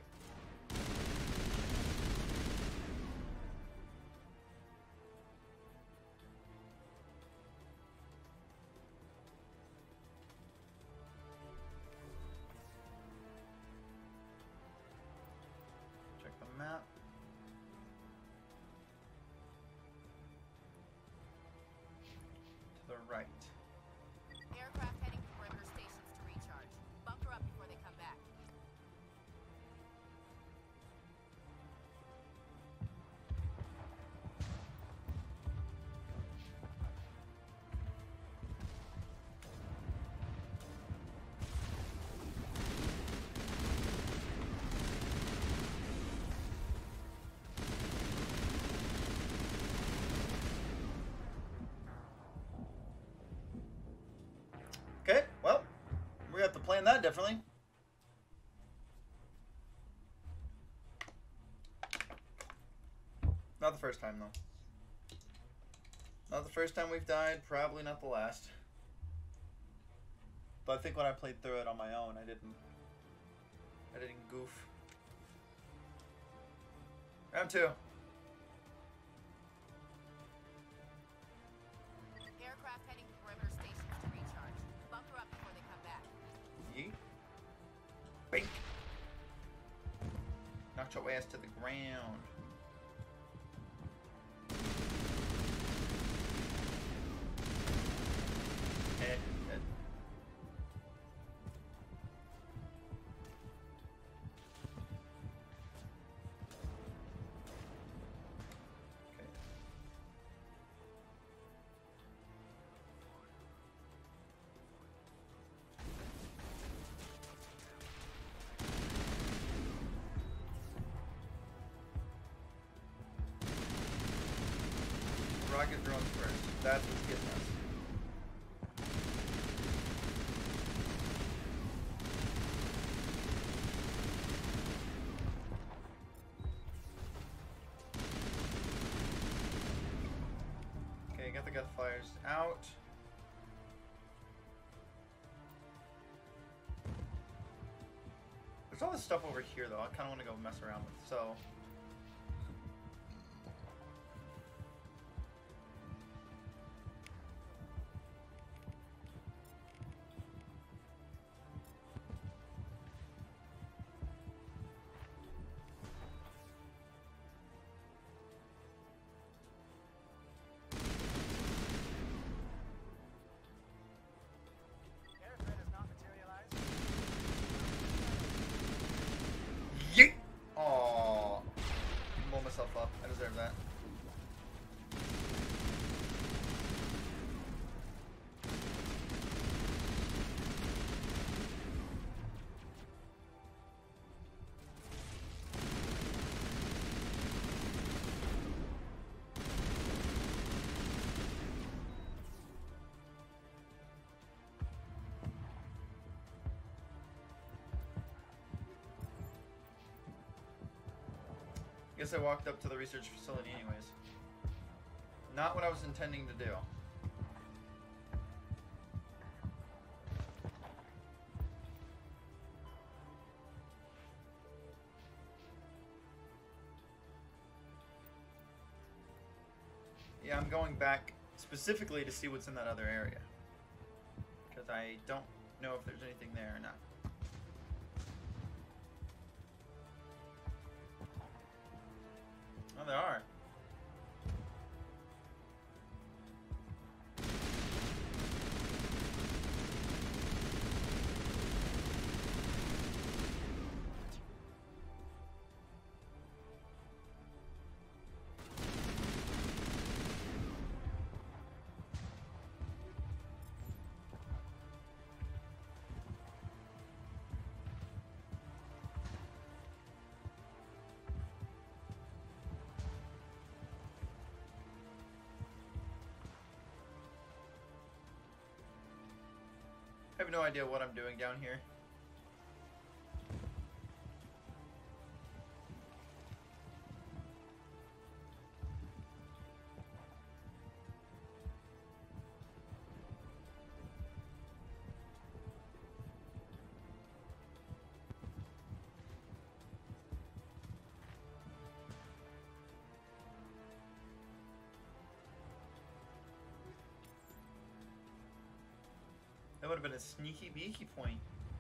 Check the map. To the right. Aircraft heading to perimeter stations to recharge. Bunker up before they come back. Okay, well, we have to plan that differently. Not the first time, though. Not the first time we've died, probably not the last. But I think when I played through it on my own, I didn't... I didn't goof. Round two. Aircraft heading to perimeter stations to recharge. Bunker up before they come back. Yeet. Bink. Knocked your ass to the ground. Eh, eh. rocket drones first. That's what's getting us. Okay, got the gun fires out. There's all this stuff over here, though. I kind of want to go mess around with. So. Yeet! Aww. Blow myself up. I deserve that. Guess I walked up to the research facility anyways. Not what I was intending to do. Yeah, I'm going back specifically to see what's in that other area. Because I don't know if there's anything there or not. Oh, there are. I have no idea what I'm doing down here. That would have been a sneaky beaky point.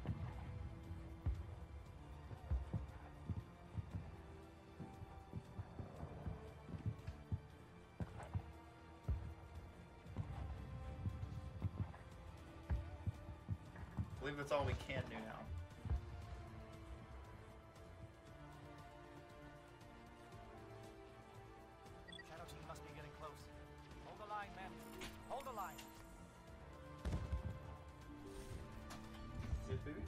I believe that's all we can do now. Shadow team must be getting close. Hold the line, men. Hold the line. Yes, baby.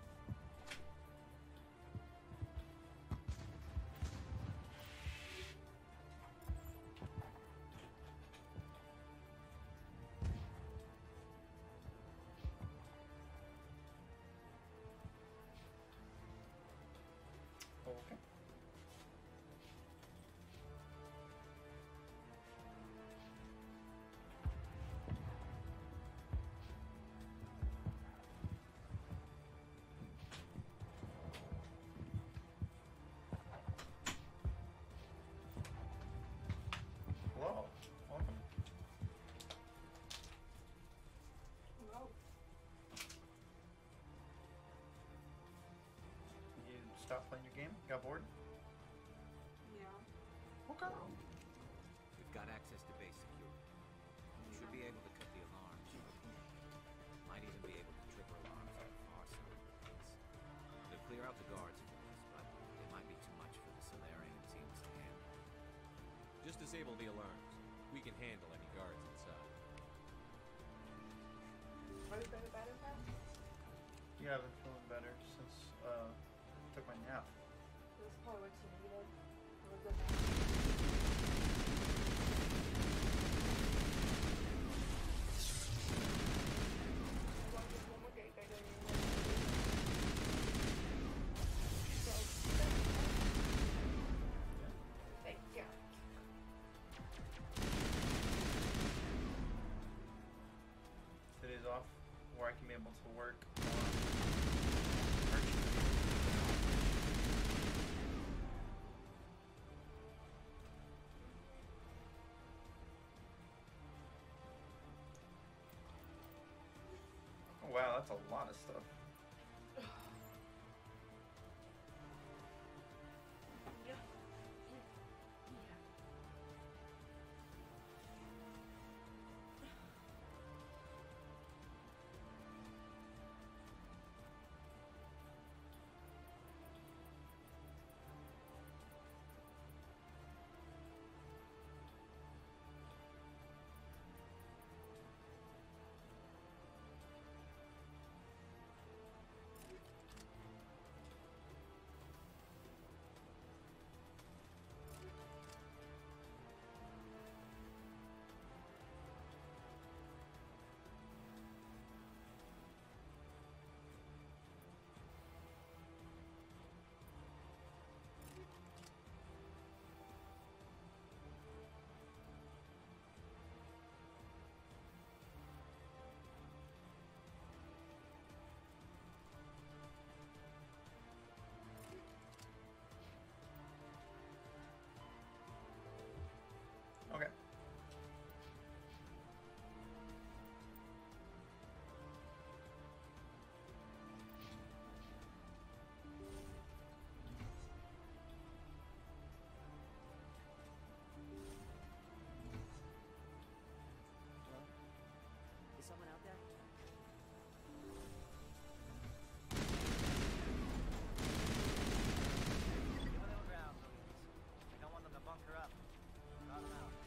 Okay. Hello. Welcome. You stopped playing your game? Got bored? Yeah. Okay. We've got access to base security. We should be able to cut the alarms. Might even be able to trigger alarms on the far side of the base. They'll clear out the guards for us, but they might be too much for the Solarian teams to handle. Just disable the alarms. We can handle any guards inside. Are you feeling better, Pat? Yeah, I've been feeling better since uh took my nap. It was probably what you needed. It was a good night. wow, that's a lot of stuff. Okay. Hello? Is someone out there? Give a little ground, please. I don't want them to bunker up. Draw them out.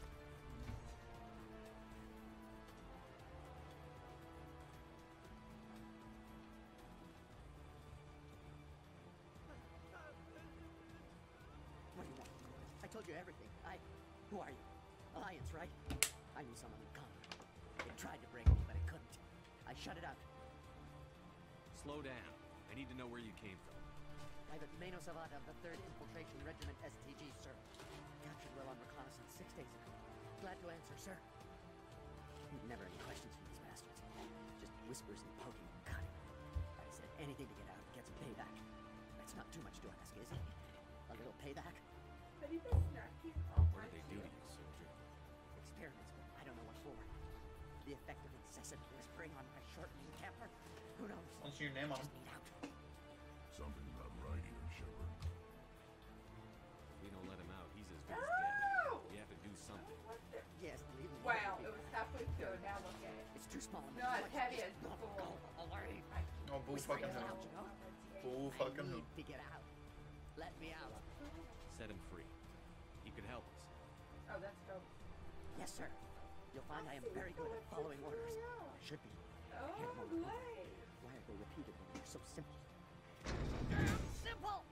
What do you want? I told you everything. I... Who are you? Alliance, right? I knew someone would come. It tried to break me, but it couldn't. I shut it out. Slow down. I need to know where you came from. Private Mano Savada of the third Infiltration Regiment S T G, sir. Captured well on reconnaissance six days ago. Glad to answer, sir. Never any questions from these bastards. Just whispers and poking and cutting. I said anything to get out and get some payback. That's not too much to ask, is it? A little payback? But he was snarky. Oh, What do they do to you, soldier? Experiments, but I don't know what for. The effect of incessant whispering on my short-winged camper? Who knows? What's your name on him? Just need out. Something's not right here, Shepard. If we don't let him out, he's as good as Oh! dead. We have to do something. Yes, believe me. Wow, it was halfway through. Now look at it. It's too small. Not as heavy as Go, before. go away. Oh, boo Whispering fucking is who? out, you know? Boo I fucking who? need to get out. Let me out. Set him free. He could help us. Oh, that's dope. Yes, sir. You'll find I am very good at following orders. I should be. Oh, I can't remember. nice. Why are they repeated when they're so simple? Damn simple!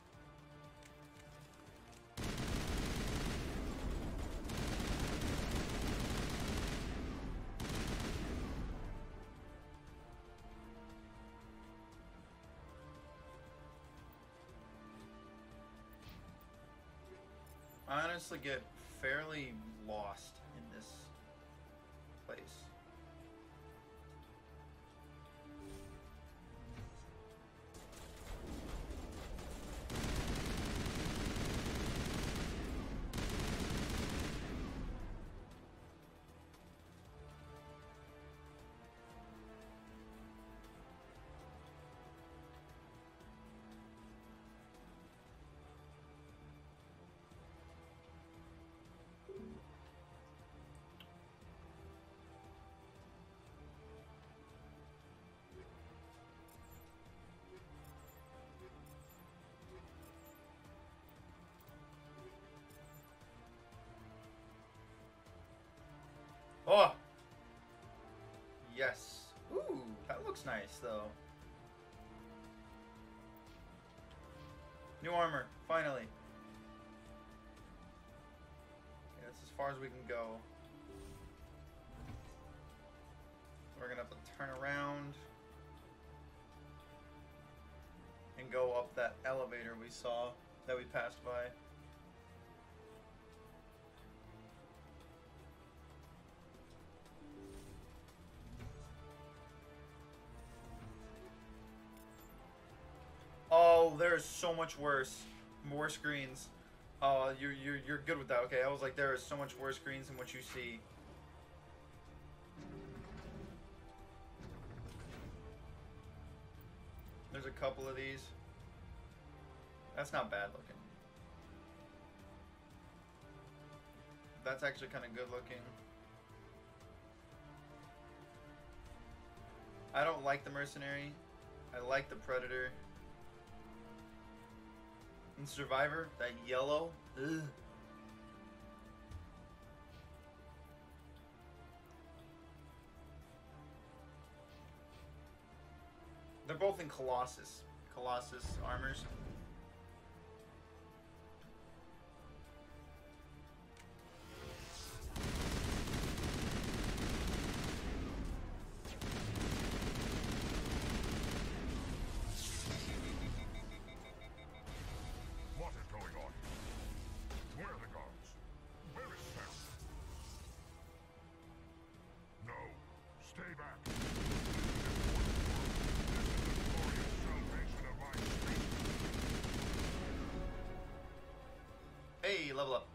I honestly get fairly lost in this place. Oh! Yes. Ooh, that looks nice, though. New armor, finally. Okay, that's as far as we can go. We're gonna have to turn around and go up that elevator we saw, that we passed by. Oh, there's so much worse. More screens. Oh, you're, you're, you're good with that. Okay, I was like, there is so much worse screens than what you see. There's a couple of these. That's not bad looking. That's actually kind of good looking. I don't like the mercenary. I like the predator. And survivor, that yellow. Ugh. They're both in Colossus. Colossus armors. What is going on? Where are the guards? Where is Sarah? No, stay back. Hey, level up.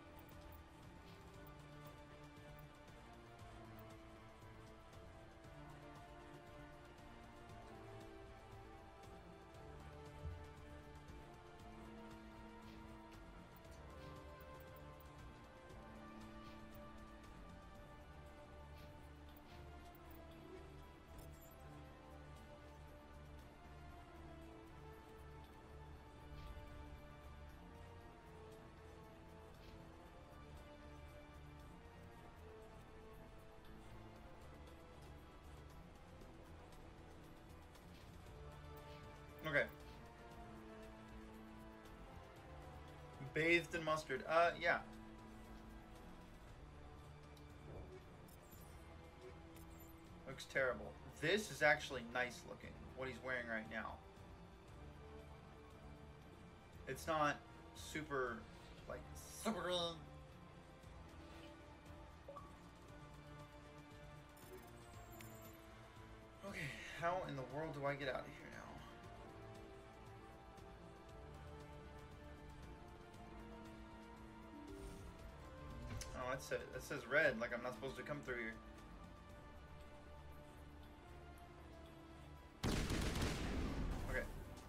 Okay. Bathed in mustard. Uh, yeah. Looks terrible. This is actually nice looking, what he's wearing right now. It's not super, like, super... Okay, how in the world do I get out of here now? Oh, it says, it says red, like I'm not supposed to come through here. Okay.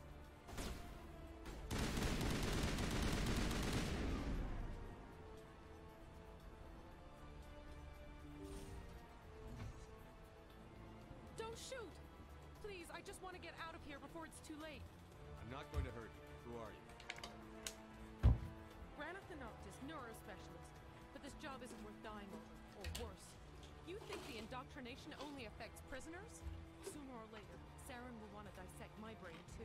Don't shoot! Please, I just want to get out of here before it's too late. I'm not going to hurt you. Who are you? Granith the Noctis, neurospecialist. But this job isn't worth dying over, or worse. You think the indoctrination only affects prisoners? Sooner or later, Saren will want to dissect my brain too.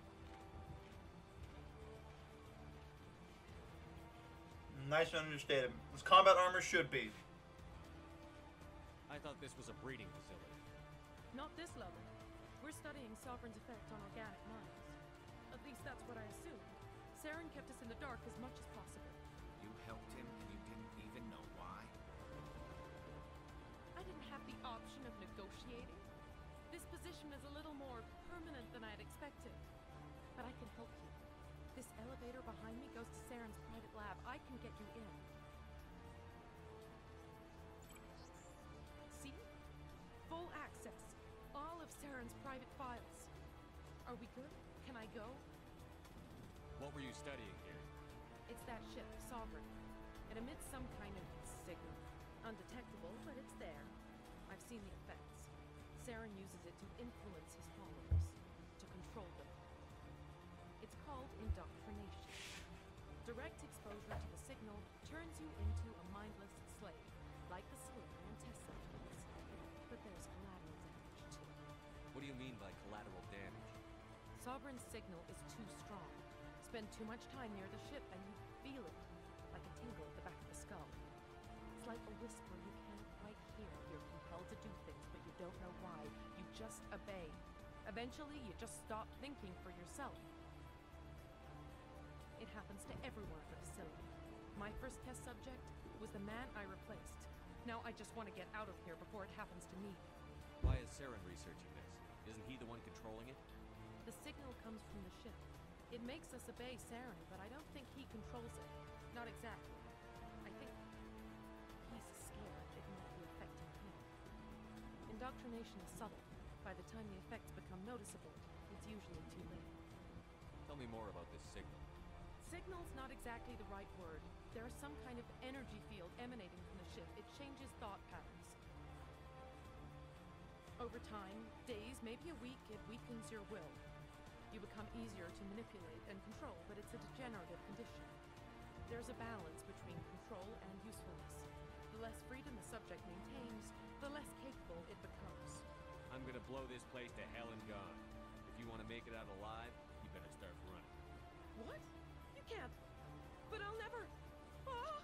Nice and understated. As combat armor should be. I thought this was a breeding facility. Not this level. We're studying Sovereign's effect on organic minds. At least that's what I assumed. Saren kept us in the dark as much as possible. You helped him and you didn't even know why? I didn't have the option of negotiating. This position is a little more permanent than I'd expected. But I can help you. This elevator behind me goes to Saren's private lab. I can get you in. See? Full access. All of Saren's private files. Are we good? Can I go? What were you studying here? It's that ship, Sovereign. It emits some kind of signal. Undetectable, but it's there. I've seen the effects. Saren uses it to influence his followers, to control them. It's called indoctrination. Direct exposure to the signal turns you into a mindless slave, like the Solarian test subjects. But there's collateral damage, too. What do you mean by collateral damage? Sovereign's signal is too strong. Spend too much time near the ship and you feel it, like a tingle at the back of the skull. It's like a whisper you can't quite hear. You're compelled to do things, but you don't know why. You just obey. Eventually, you just stop thinking for yourself. It happens to everyone at the facility. My first test subject was the man I replaced. Now I just want to get out of here before it happens to me. Why is Saren researching this? Isn't he the one controlling it? The signal comes from the ship. It makes us obey Saren, but I don't think he controls it. Not exactly. I think he's scared it might be affecting him. Indoctrination is subtle. By the time the effects become noticeable, he it's usually too late. Tell me more about this signal. Signal's not exactly the right word. There is some kind of energy field emanating from the ship. It changes thought patterns. Over time, days, maybe a week, it weakens your will. You become easier to manipulate and control, but it's a degenerative condition. There's a balance between control and usefulness. The less freedom the subject maintains, the less capable it becomes. I'm gonna blow this place to hell and gone. If you want to make it out alive, you better start running. What? You can't. But I'll never. Ah!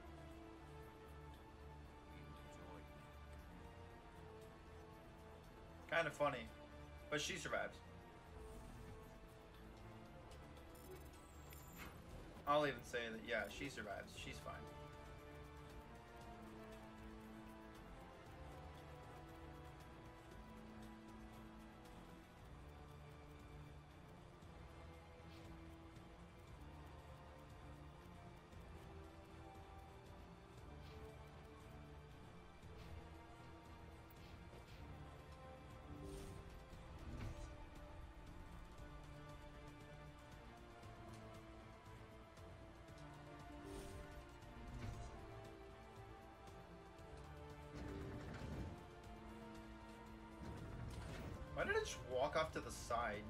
Enjoy. Kind of funny, but she survives. I'll even say that, yeah, she survives. She's fine. Why did it just walk off to the side?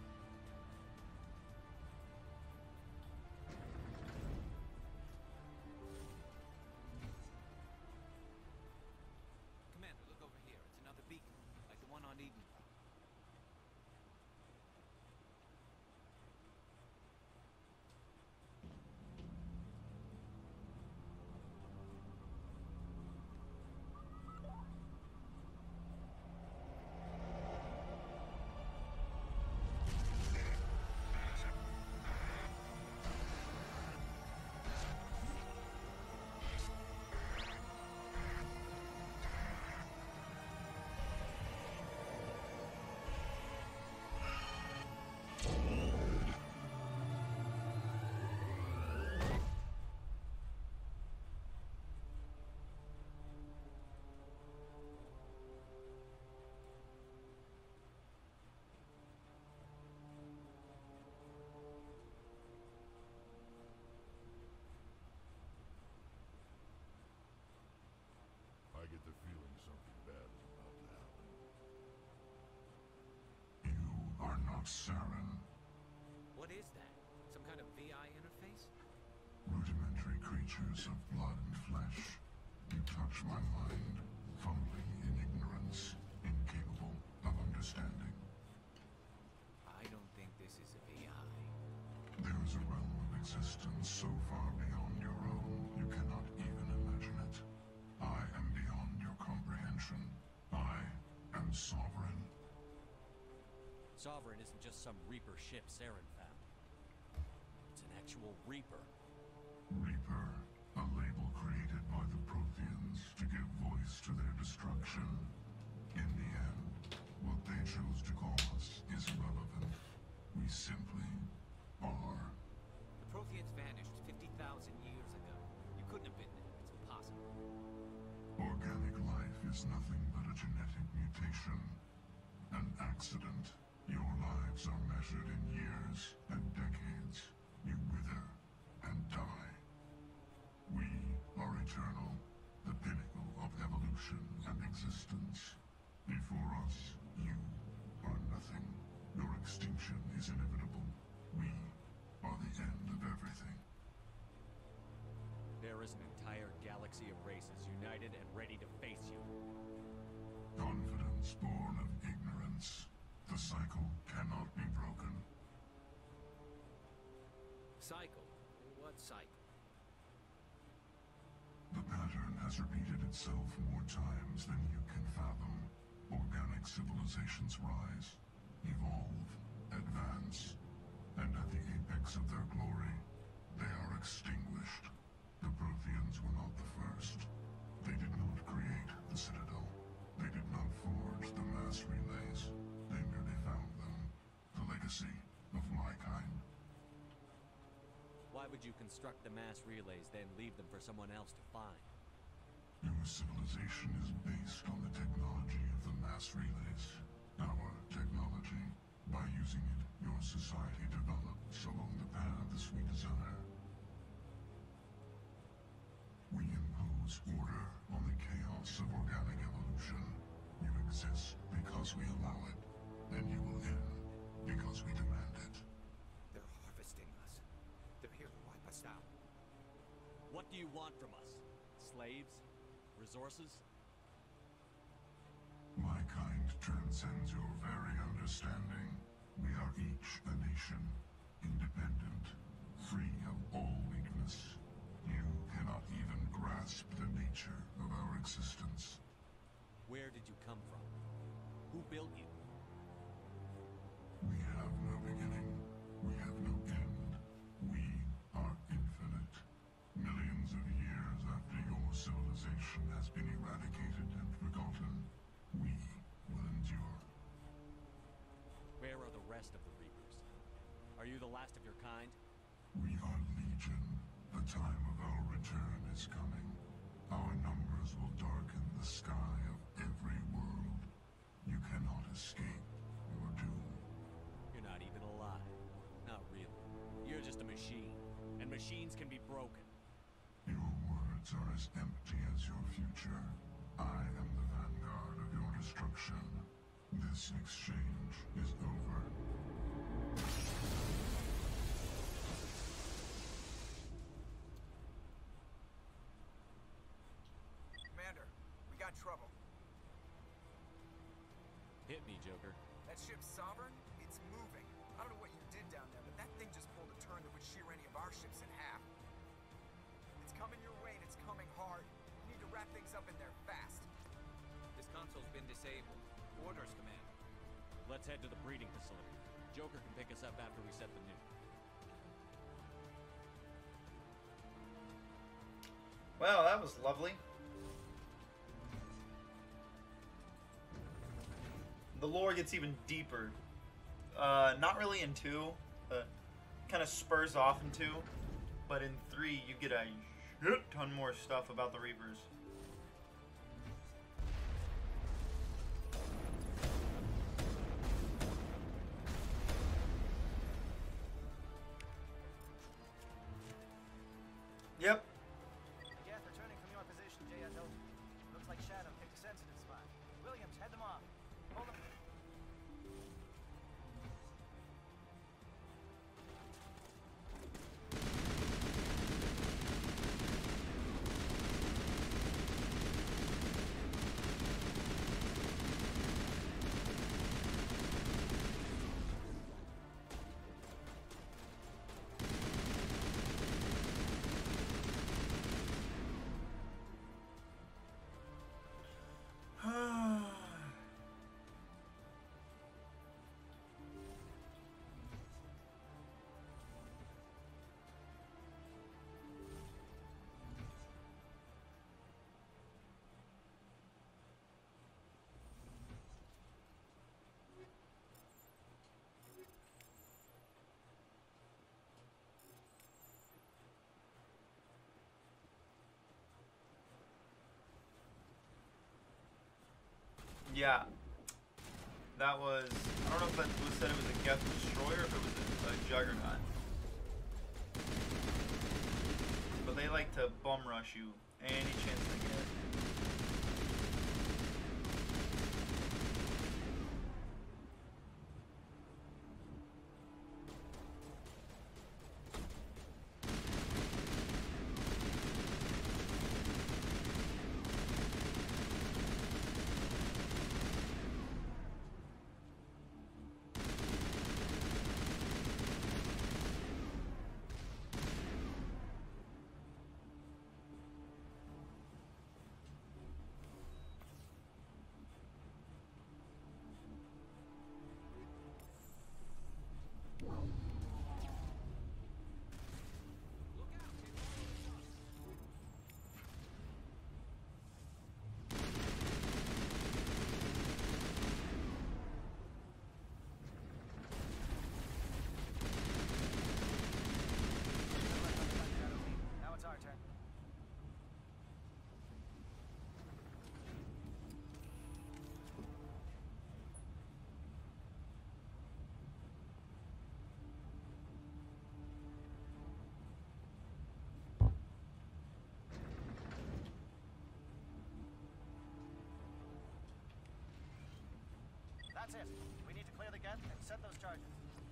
Commander, look over here. It's another beacon, like the one on Eden. I get the feeling something bad is about to happen. You are not Saren. What is that? Some kind of V I interface? Rudimentary creatures of blood and flesh. You touch my mind, fumbling in ignorance, incapable of understanding. I don't think this is a V I. There is a realm of existence so far beyond your own, you cannot even imagine it. I am beyond your comprehension. I am sovereign. Sovereign isn't just some Reaper ship Saren found. It's an actual Reaper. Reaper, a label created by the Protheans to give voice to their destruction. In the end, what they chose to call us is irrelevant. We simply are. The Protheans vanished fifty thousand years ago. You couldn't have been there. It's impossible. Organic life is nothing but a genetic mutation. An accident. Your lives are measured in years and decades. You wither and die. We are eternal, the pinnacle of evolution and existence. Before us, you are nothing. Your extinction is inevitable. We are the end of everything. There is an entire galaxy of races united and ready to face you. Confidence born of ignorance. The cycle cannot be broken. Cycle? What cycle? The pattern has repeated itself more times than you can fathom. Organic civilizations rise, evolve, advance, and at the apex of their glory, they are extinguished. The Protheans were not the first. They did not create the Citadel. They did not forge the mass relays. They merely found them. The legacy of my kind. Why would you construct the mass relays, then leave them for someone else to find? Your civilization is based on the technology of the mass relays. Our technology, By using it, your society develops along the paths we desire. We impose order on the chaos of organic evolution. You exist because we allow it, and you will end because we demand it. They're harvesting us. They're here to wipe us out. What do you want from us? Slaves? Resources? My kind transcends your very understanding. We are each a nation, independent, free of all weakness. You cannot even grasp the nature of our existence. Where did you come from? Who built you? We have no beginning. We have no end. We are infinite. Millions of years after your civilization has been eradicated and forgotten, we will endure. Where are the rest of the Reapers? Are you the last of your kind? We are Legion. The time of our return is coming. Our numbers will darken the sky of every world. You cannot escape your doom. You're not even alive. Not really. You're just a machine. And machines can be broken. Your words are as empty as your future. I am the vanguard of your destruction. This exchange is over. Commander, we got trouble. Hit me, Joker. That ship Sovereign, it's moving. I don't know what you did down there, but that thing just pulled a turn that would shear any of our ships in half. It's coming your way and it's coming hard. You need to wrap things up in there fast. This console's been disabled. Orders, Commander. Let's head to the breeding facility. Joker can pick us up after we set the nuke. Well, that was lovely. The lore gets even deeper. Uh, not really in two. Uh, kind of spurs off in two. But in three, you get a shit ton more stuff about the Reapers. Yep. Again, returning from your position, J S O. Looks like Shadow picked a sensitive spot. Williams, head them off. Hold them. Yeah. That was, I don't know if that was said it was a Geth Destroyer or if it was a, a Juggernaut. But they like to bum rush you any chance they get. That's it. We need to clear the gate and set those charges.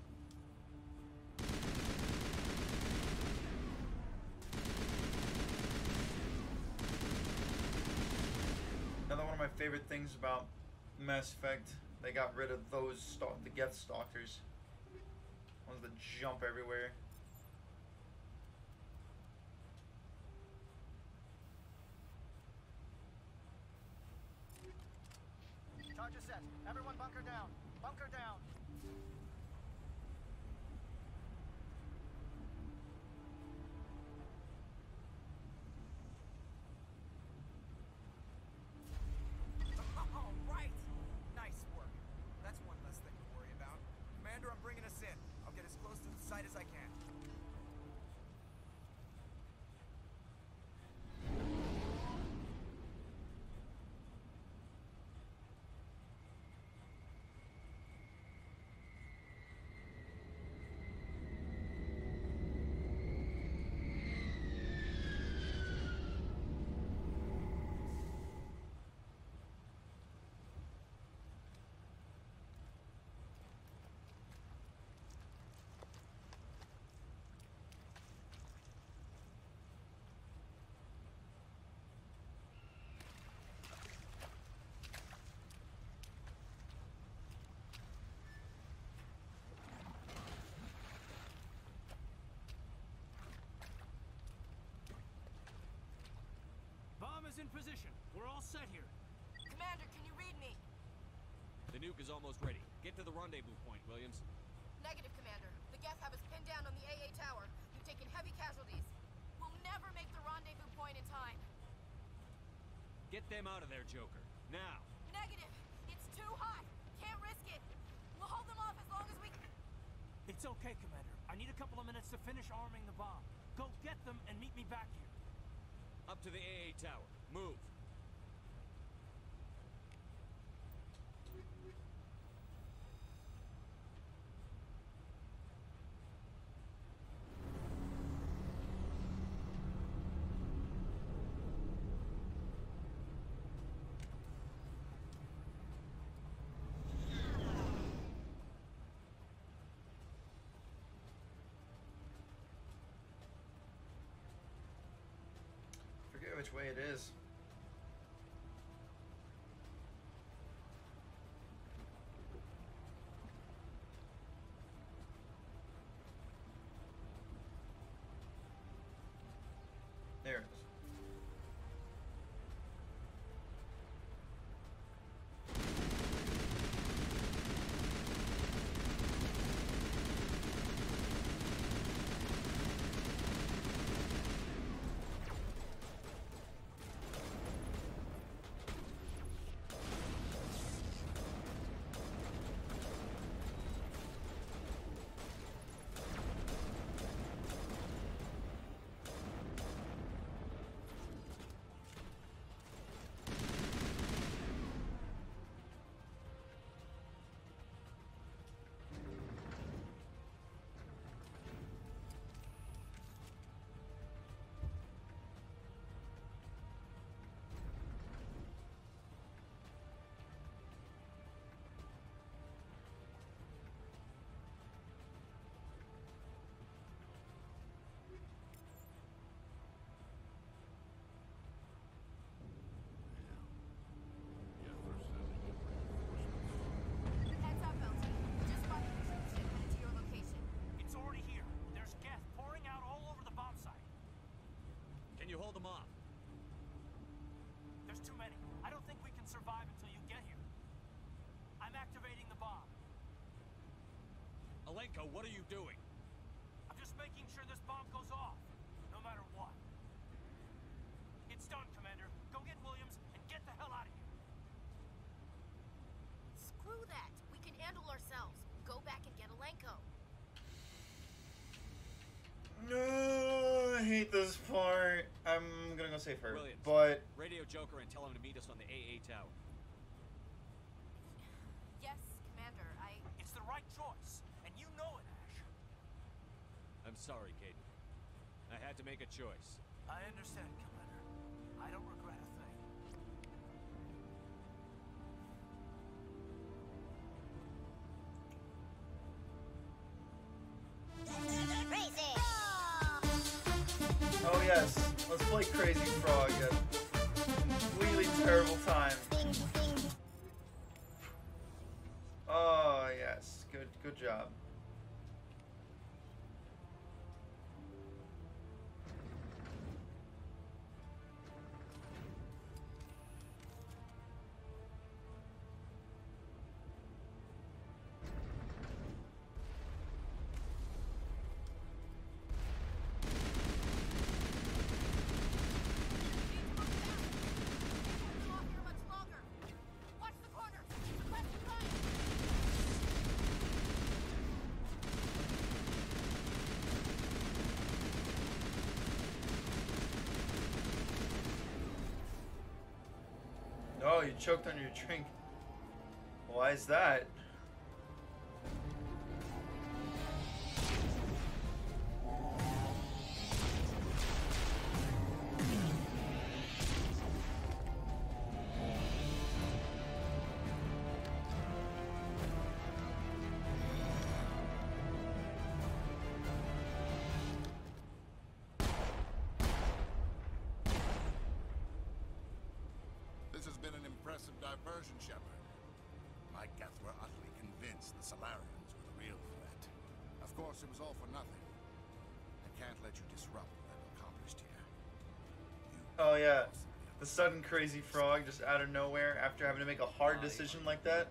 Another one of my favorite things about Mass Effect, they got rid of those stalk the Geth Stalkers. Ones that jump everywhere. Charges set. Everyone bunker down. Bunker down. All right. Nice work. That's one less thing to worry about. Commander, I'm bringing us in. I'll get as close to the site as I can. Bomb is in position. We're all set here. Commander, can you read me? The nuke is almost ready. Get to the rendezvous point, Williams. Negative, Commander. The Geth have us pinned down on the A A tower. We've taken heavy casualties. We'll never make the rendezvous point in time. Get them out of there, Joker. Now! Negative. It's too hot. Can't risk it. We'll hold them off as long as we can. It's okay, Commander. I need a couple of minutes to finish arming the bomb. Go get them and meet me back here. Up to the A A tower. Move. Forget which way it is. There it is. Heads up, L T. Just spotted the troop ship headed to your location. It's already here. There's Geth pouring out all over the bomb site. Can you hold them off? There's too many. I don't think we can survive until you get here. I'm activating the bomb. Alenko, what are you doing? I'm just making sure this bomb goes off, no matter what. It's done, Commander. Go get Williams and get the hell out of here. Screw that. We can handle ourselves. Go back and get Alenko. No, I hate this part. I'm gonna go save her. Williams, But radio Joker and tell him to meet us on the A A tower. Yes, Commander. I... It's the right choice, and you know it, Ash. I'm sorry, Caden. I had to make a choice. I understand, Commander. I don't regret a thing. yes, let's play Crazy Frog at a completely terrible time. Oh yes, good, good job. Oh, you choked on your drink. Why is that? Diversion, Shepard. My Geth were utterly convinced the Solarians were the real threat. Of course, it was all for nothing. I can't let you disrupt what I've accomplished here. You oh yeah, the sudden Crazy Frog just out of nowhere after having to make a hard decision like that.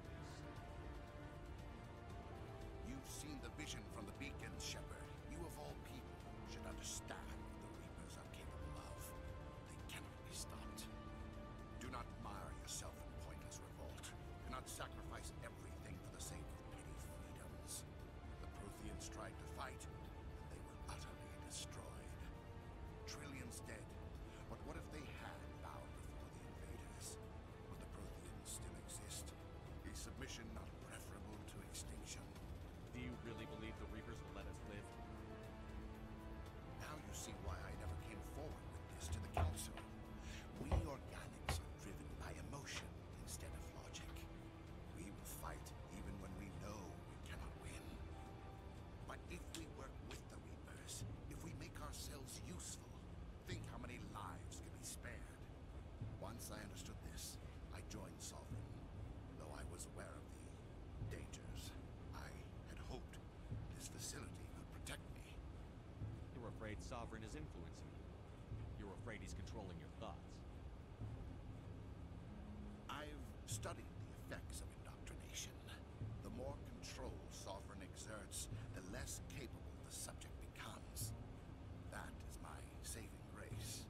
You've seen the vision from the beacons, Shepard. You of all people should understand what the Reapers are capable of. They cannot be stopped. Do not mire yourself in pointless revolt. Do not sacrifice everything for the sake of petty freedoms. The Protheans tried to fight, and they were utterly destroyed. Trillions dead. But what if they had bowed before the invaders? Would the Protheans still exist? Is submission not preferable to extinction? Do you really believe the Reapers will let us live? Now you see why I never came forward with this to the Council. We organics are driven by emotion instead of logic. We will fight even when we know we cannot win. But if we work with the Reapers, if we make ourselves useful, think how many lives can be spared. Once I understood this, I joined Sovereign. Though I was aware of the dangers, I had hoped this facility could protect me. You're afraid Sovereign is influencing you. You're afraid he's controlling your thoughts. I've studied the effects of indoctrination. The more control Sovereign exerts, the less capable the subject becomes. That is my saving grace.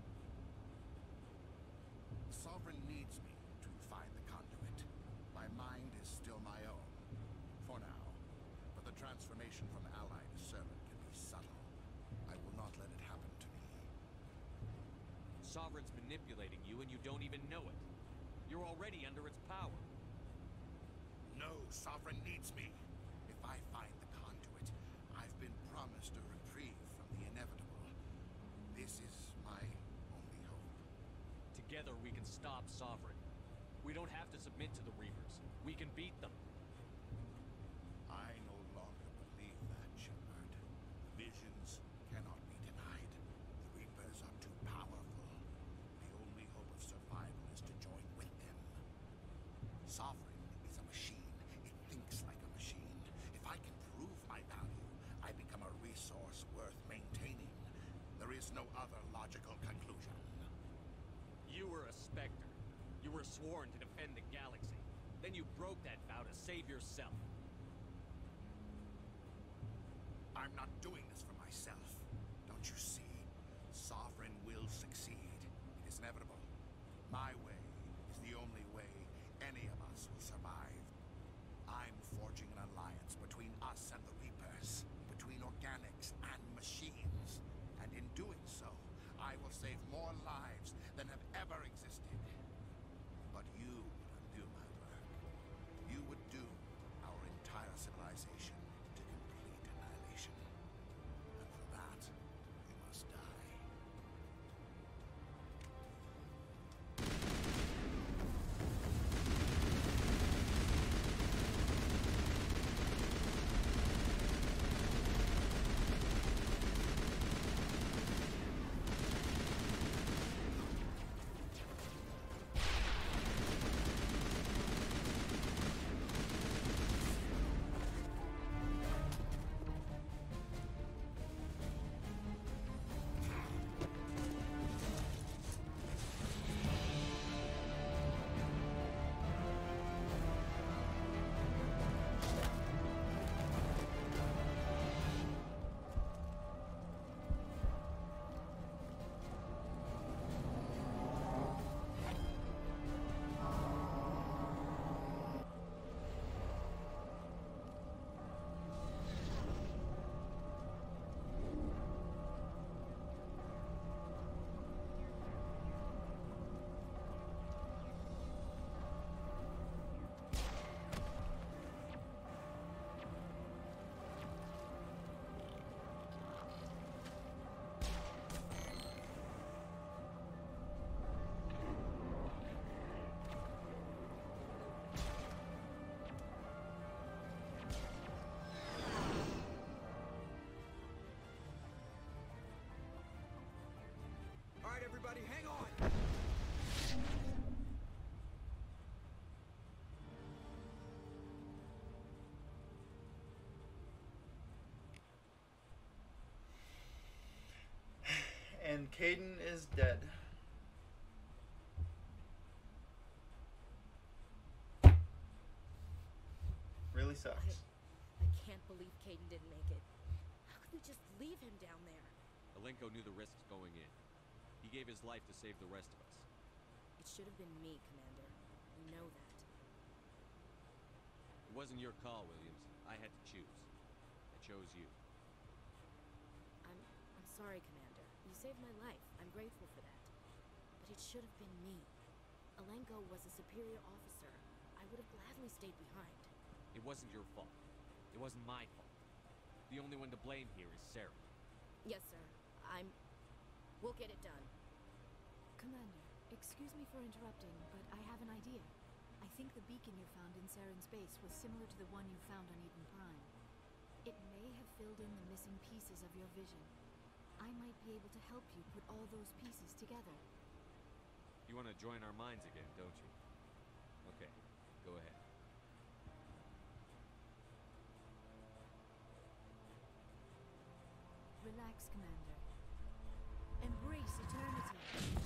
Sovereign needs me to find the conduit. My mind is still my own, for now. But the transformation from ally to servant can be subtle. I will not let it happen to me. Sovereign's manipulating you and you don't even know it. You're already under its power. No, Sovereign needs me. If I find the conduit, I've been promised a reprieve from the inevitable. This is my only hope. Together we can stop Sovereign. We don't have to submit to the Reapers. We can beat them. I no longer believe that, Shepard. Visions cannot be denied. The Reapers are too powerful. The only hope of survival is to join with them. Sovereign is a machine. It thinks like a machine. If I can prove my value, I become a resource worth maintaining. There is no other logical conclusion. You were a Spectre. You were sworn to defend the galaxy. Then you broke that vow to save yourself. I'm not doing this for myself. Don't you see? Sovereign will succeed. It is inevitable. My way is the only way any of us will survive. I'm forging an alliance between us and the Reapers, between organics and machines. And in doing so, I will save more lives than have ever existed. But you would undo my work. You would doom our entire civilization to complete annihilation. And for that, we must Everybody, hang on! And Caden is dead. Really sucks. I, I can't believe Caden didn't make it. How could we just leave him down there? Alenko knew the risks going in. He gave his life to save the rest of us. It should have been me, Commander. You know that. It wasn't your call, Williams. I had to choose. I chose you. I'm I'm sorry, Commander. You saved my life. I'm grateful for that. But it should have been me. Alenko was a superior officer. I would have gladly stayed behind. It wasn't your fault. It wasn't my fault. The only one to blame here is Sarah. Yes, sir. I'm... We'll get it done. Commander, excuse me for interrupting, but I have an idea. I think the beacon you found in Saren's base was similar to the one you found on Eden Prime. It may have filled in the missing pieces of your vision. I might be able to help you put all those pieces together. You want to join our minds again, don't you? Okay, go ahead. Relax, Commander. Embrace eternity.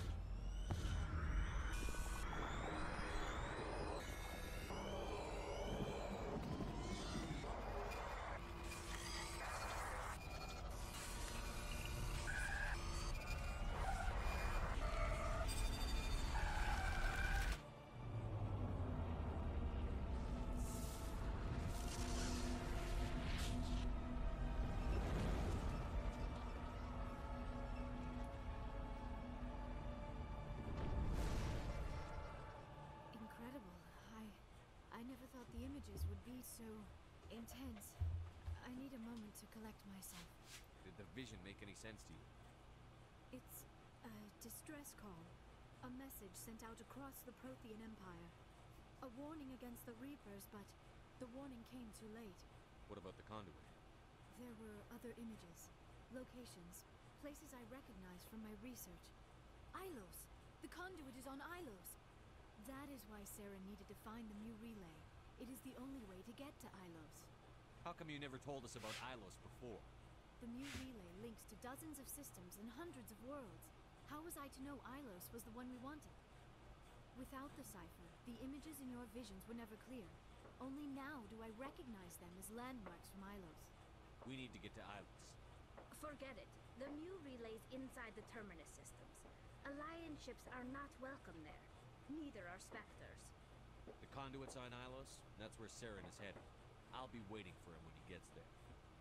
I never thought the images would be so intense. I need a moment to collect myself. Did the vision make any sense to you? It's a distress call. A message sent out across the Prothean Empire. A warning against the Reapers, but the warning came too late. What about the conduit? There were other images, locations, places I recognized from my research. Ilos! The conduit is on Ilos! That is why Sarah needed to find the new relay. It is the only way to get to Ilos. How come you never told us about Ilos before? The new relay links to dozens of systems and hundreds of worlds. How was I to know Ilos was the one we wanted? Without the cipher, the images in your visions were never clear. Only now do I recognize them as landmarks from Ilos. We need to get to Ilos. Forget it. The new relay's inside the Terminus systems. Alliance ships are not welcome there. Neither are Spectres. The conduit's on Ilos. That's where Saren is headed. I'll be waiting for him when he gets there.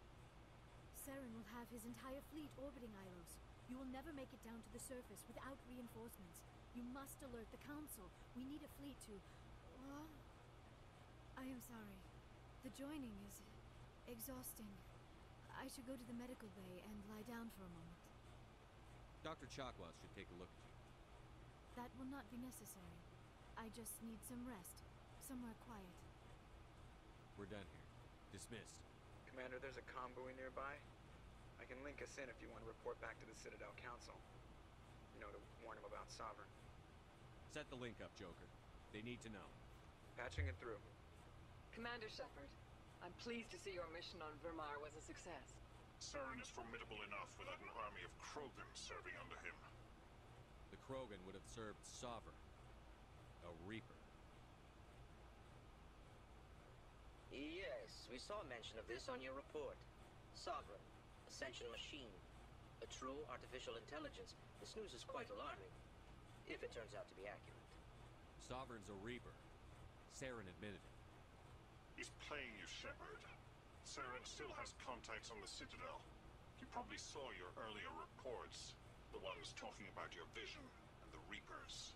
Saren will have his entire fleet orbiting Ilos. You will never make it down to the surface without reinforcements. You must alert the Council. We need a fleet to... Oh, I am sorry. The joining is exhausting. I should go to the medical bay and lie down for a moment. Doctor Chakwas should take a look at you. That will not be necessary. I just need some rest. Somewhere quiet. We're done here. Dismissed. Commander, there's a comm buoy nearby. I can link us in if you want to report back to the Citadel Council. You know, to warn them about Sovereign. Set the link up, Joker. They need to know. Patching it through. Commander Shepard, I'm pleased to see your mission on Virmire was a success. Saren is formidable enough without an army of Krogan serving under him. The Krogan would have served Sovereign. A Reaper. Yes, we saw mention of this on your report. Sovereign, Ascension machine, a true artificial intelligence. This news is quite alarming, if it turns out to be accurate. Sovereign's a Reaper. Saren admitted it. He's playing you, Shepard. Saren still has contacts on the Citadel. You probably saw your earlier reports. The ones talking about your vision and the Reapers.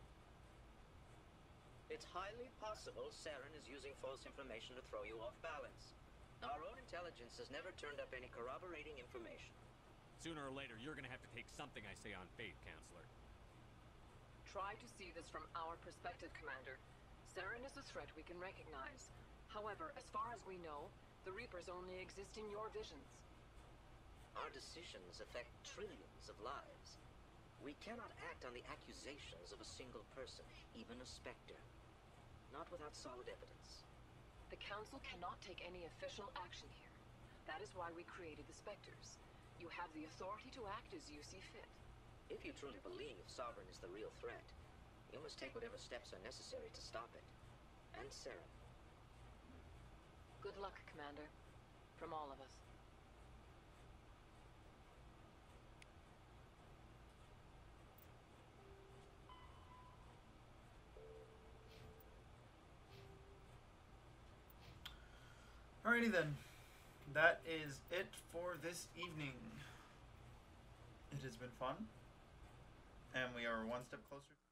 It's highly possible Saren is using false information to throw you off balance. Our own intelligence has never turned up any corroborating information. Sooner or later, you're gonna have to take something I say on faith, Counselor. Try to see this from our perspective, Commander. Saren is a threat we can recognize. However, as far as we know, the Reapers only exist in your visions. Our decisions affect trillions of lives. We cannot act on the accusations of a single person, even a Spectre. Not without solid evidence. The Council cannot take any official action here. That is why we created the Spectres. You have the authority to act as you see fit. If you truly believe Sovereign is the real threat, you must take whatever steps are necessary to stop it. And Sarah. Good luck, Commander. From all of us. Alrighty then. That is it for this evening. It has been fun. And we are one step closer.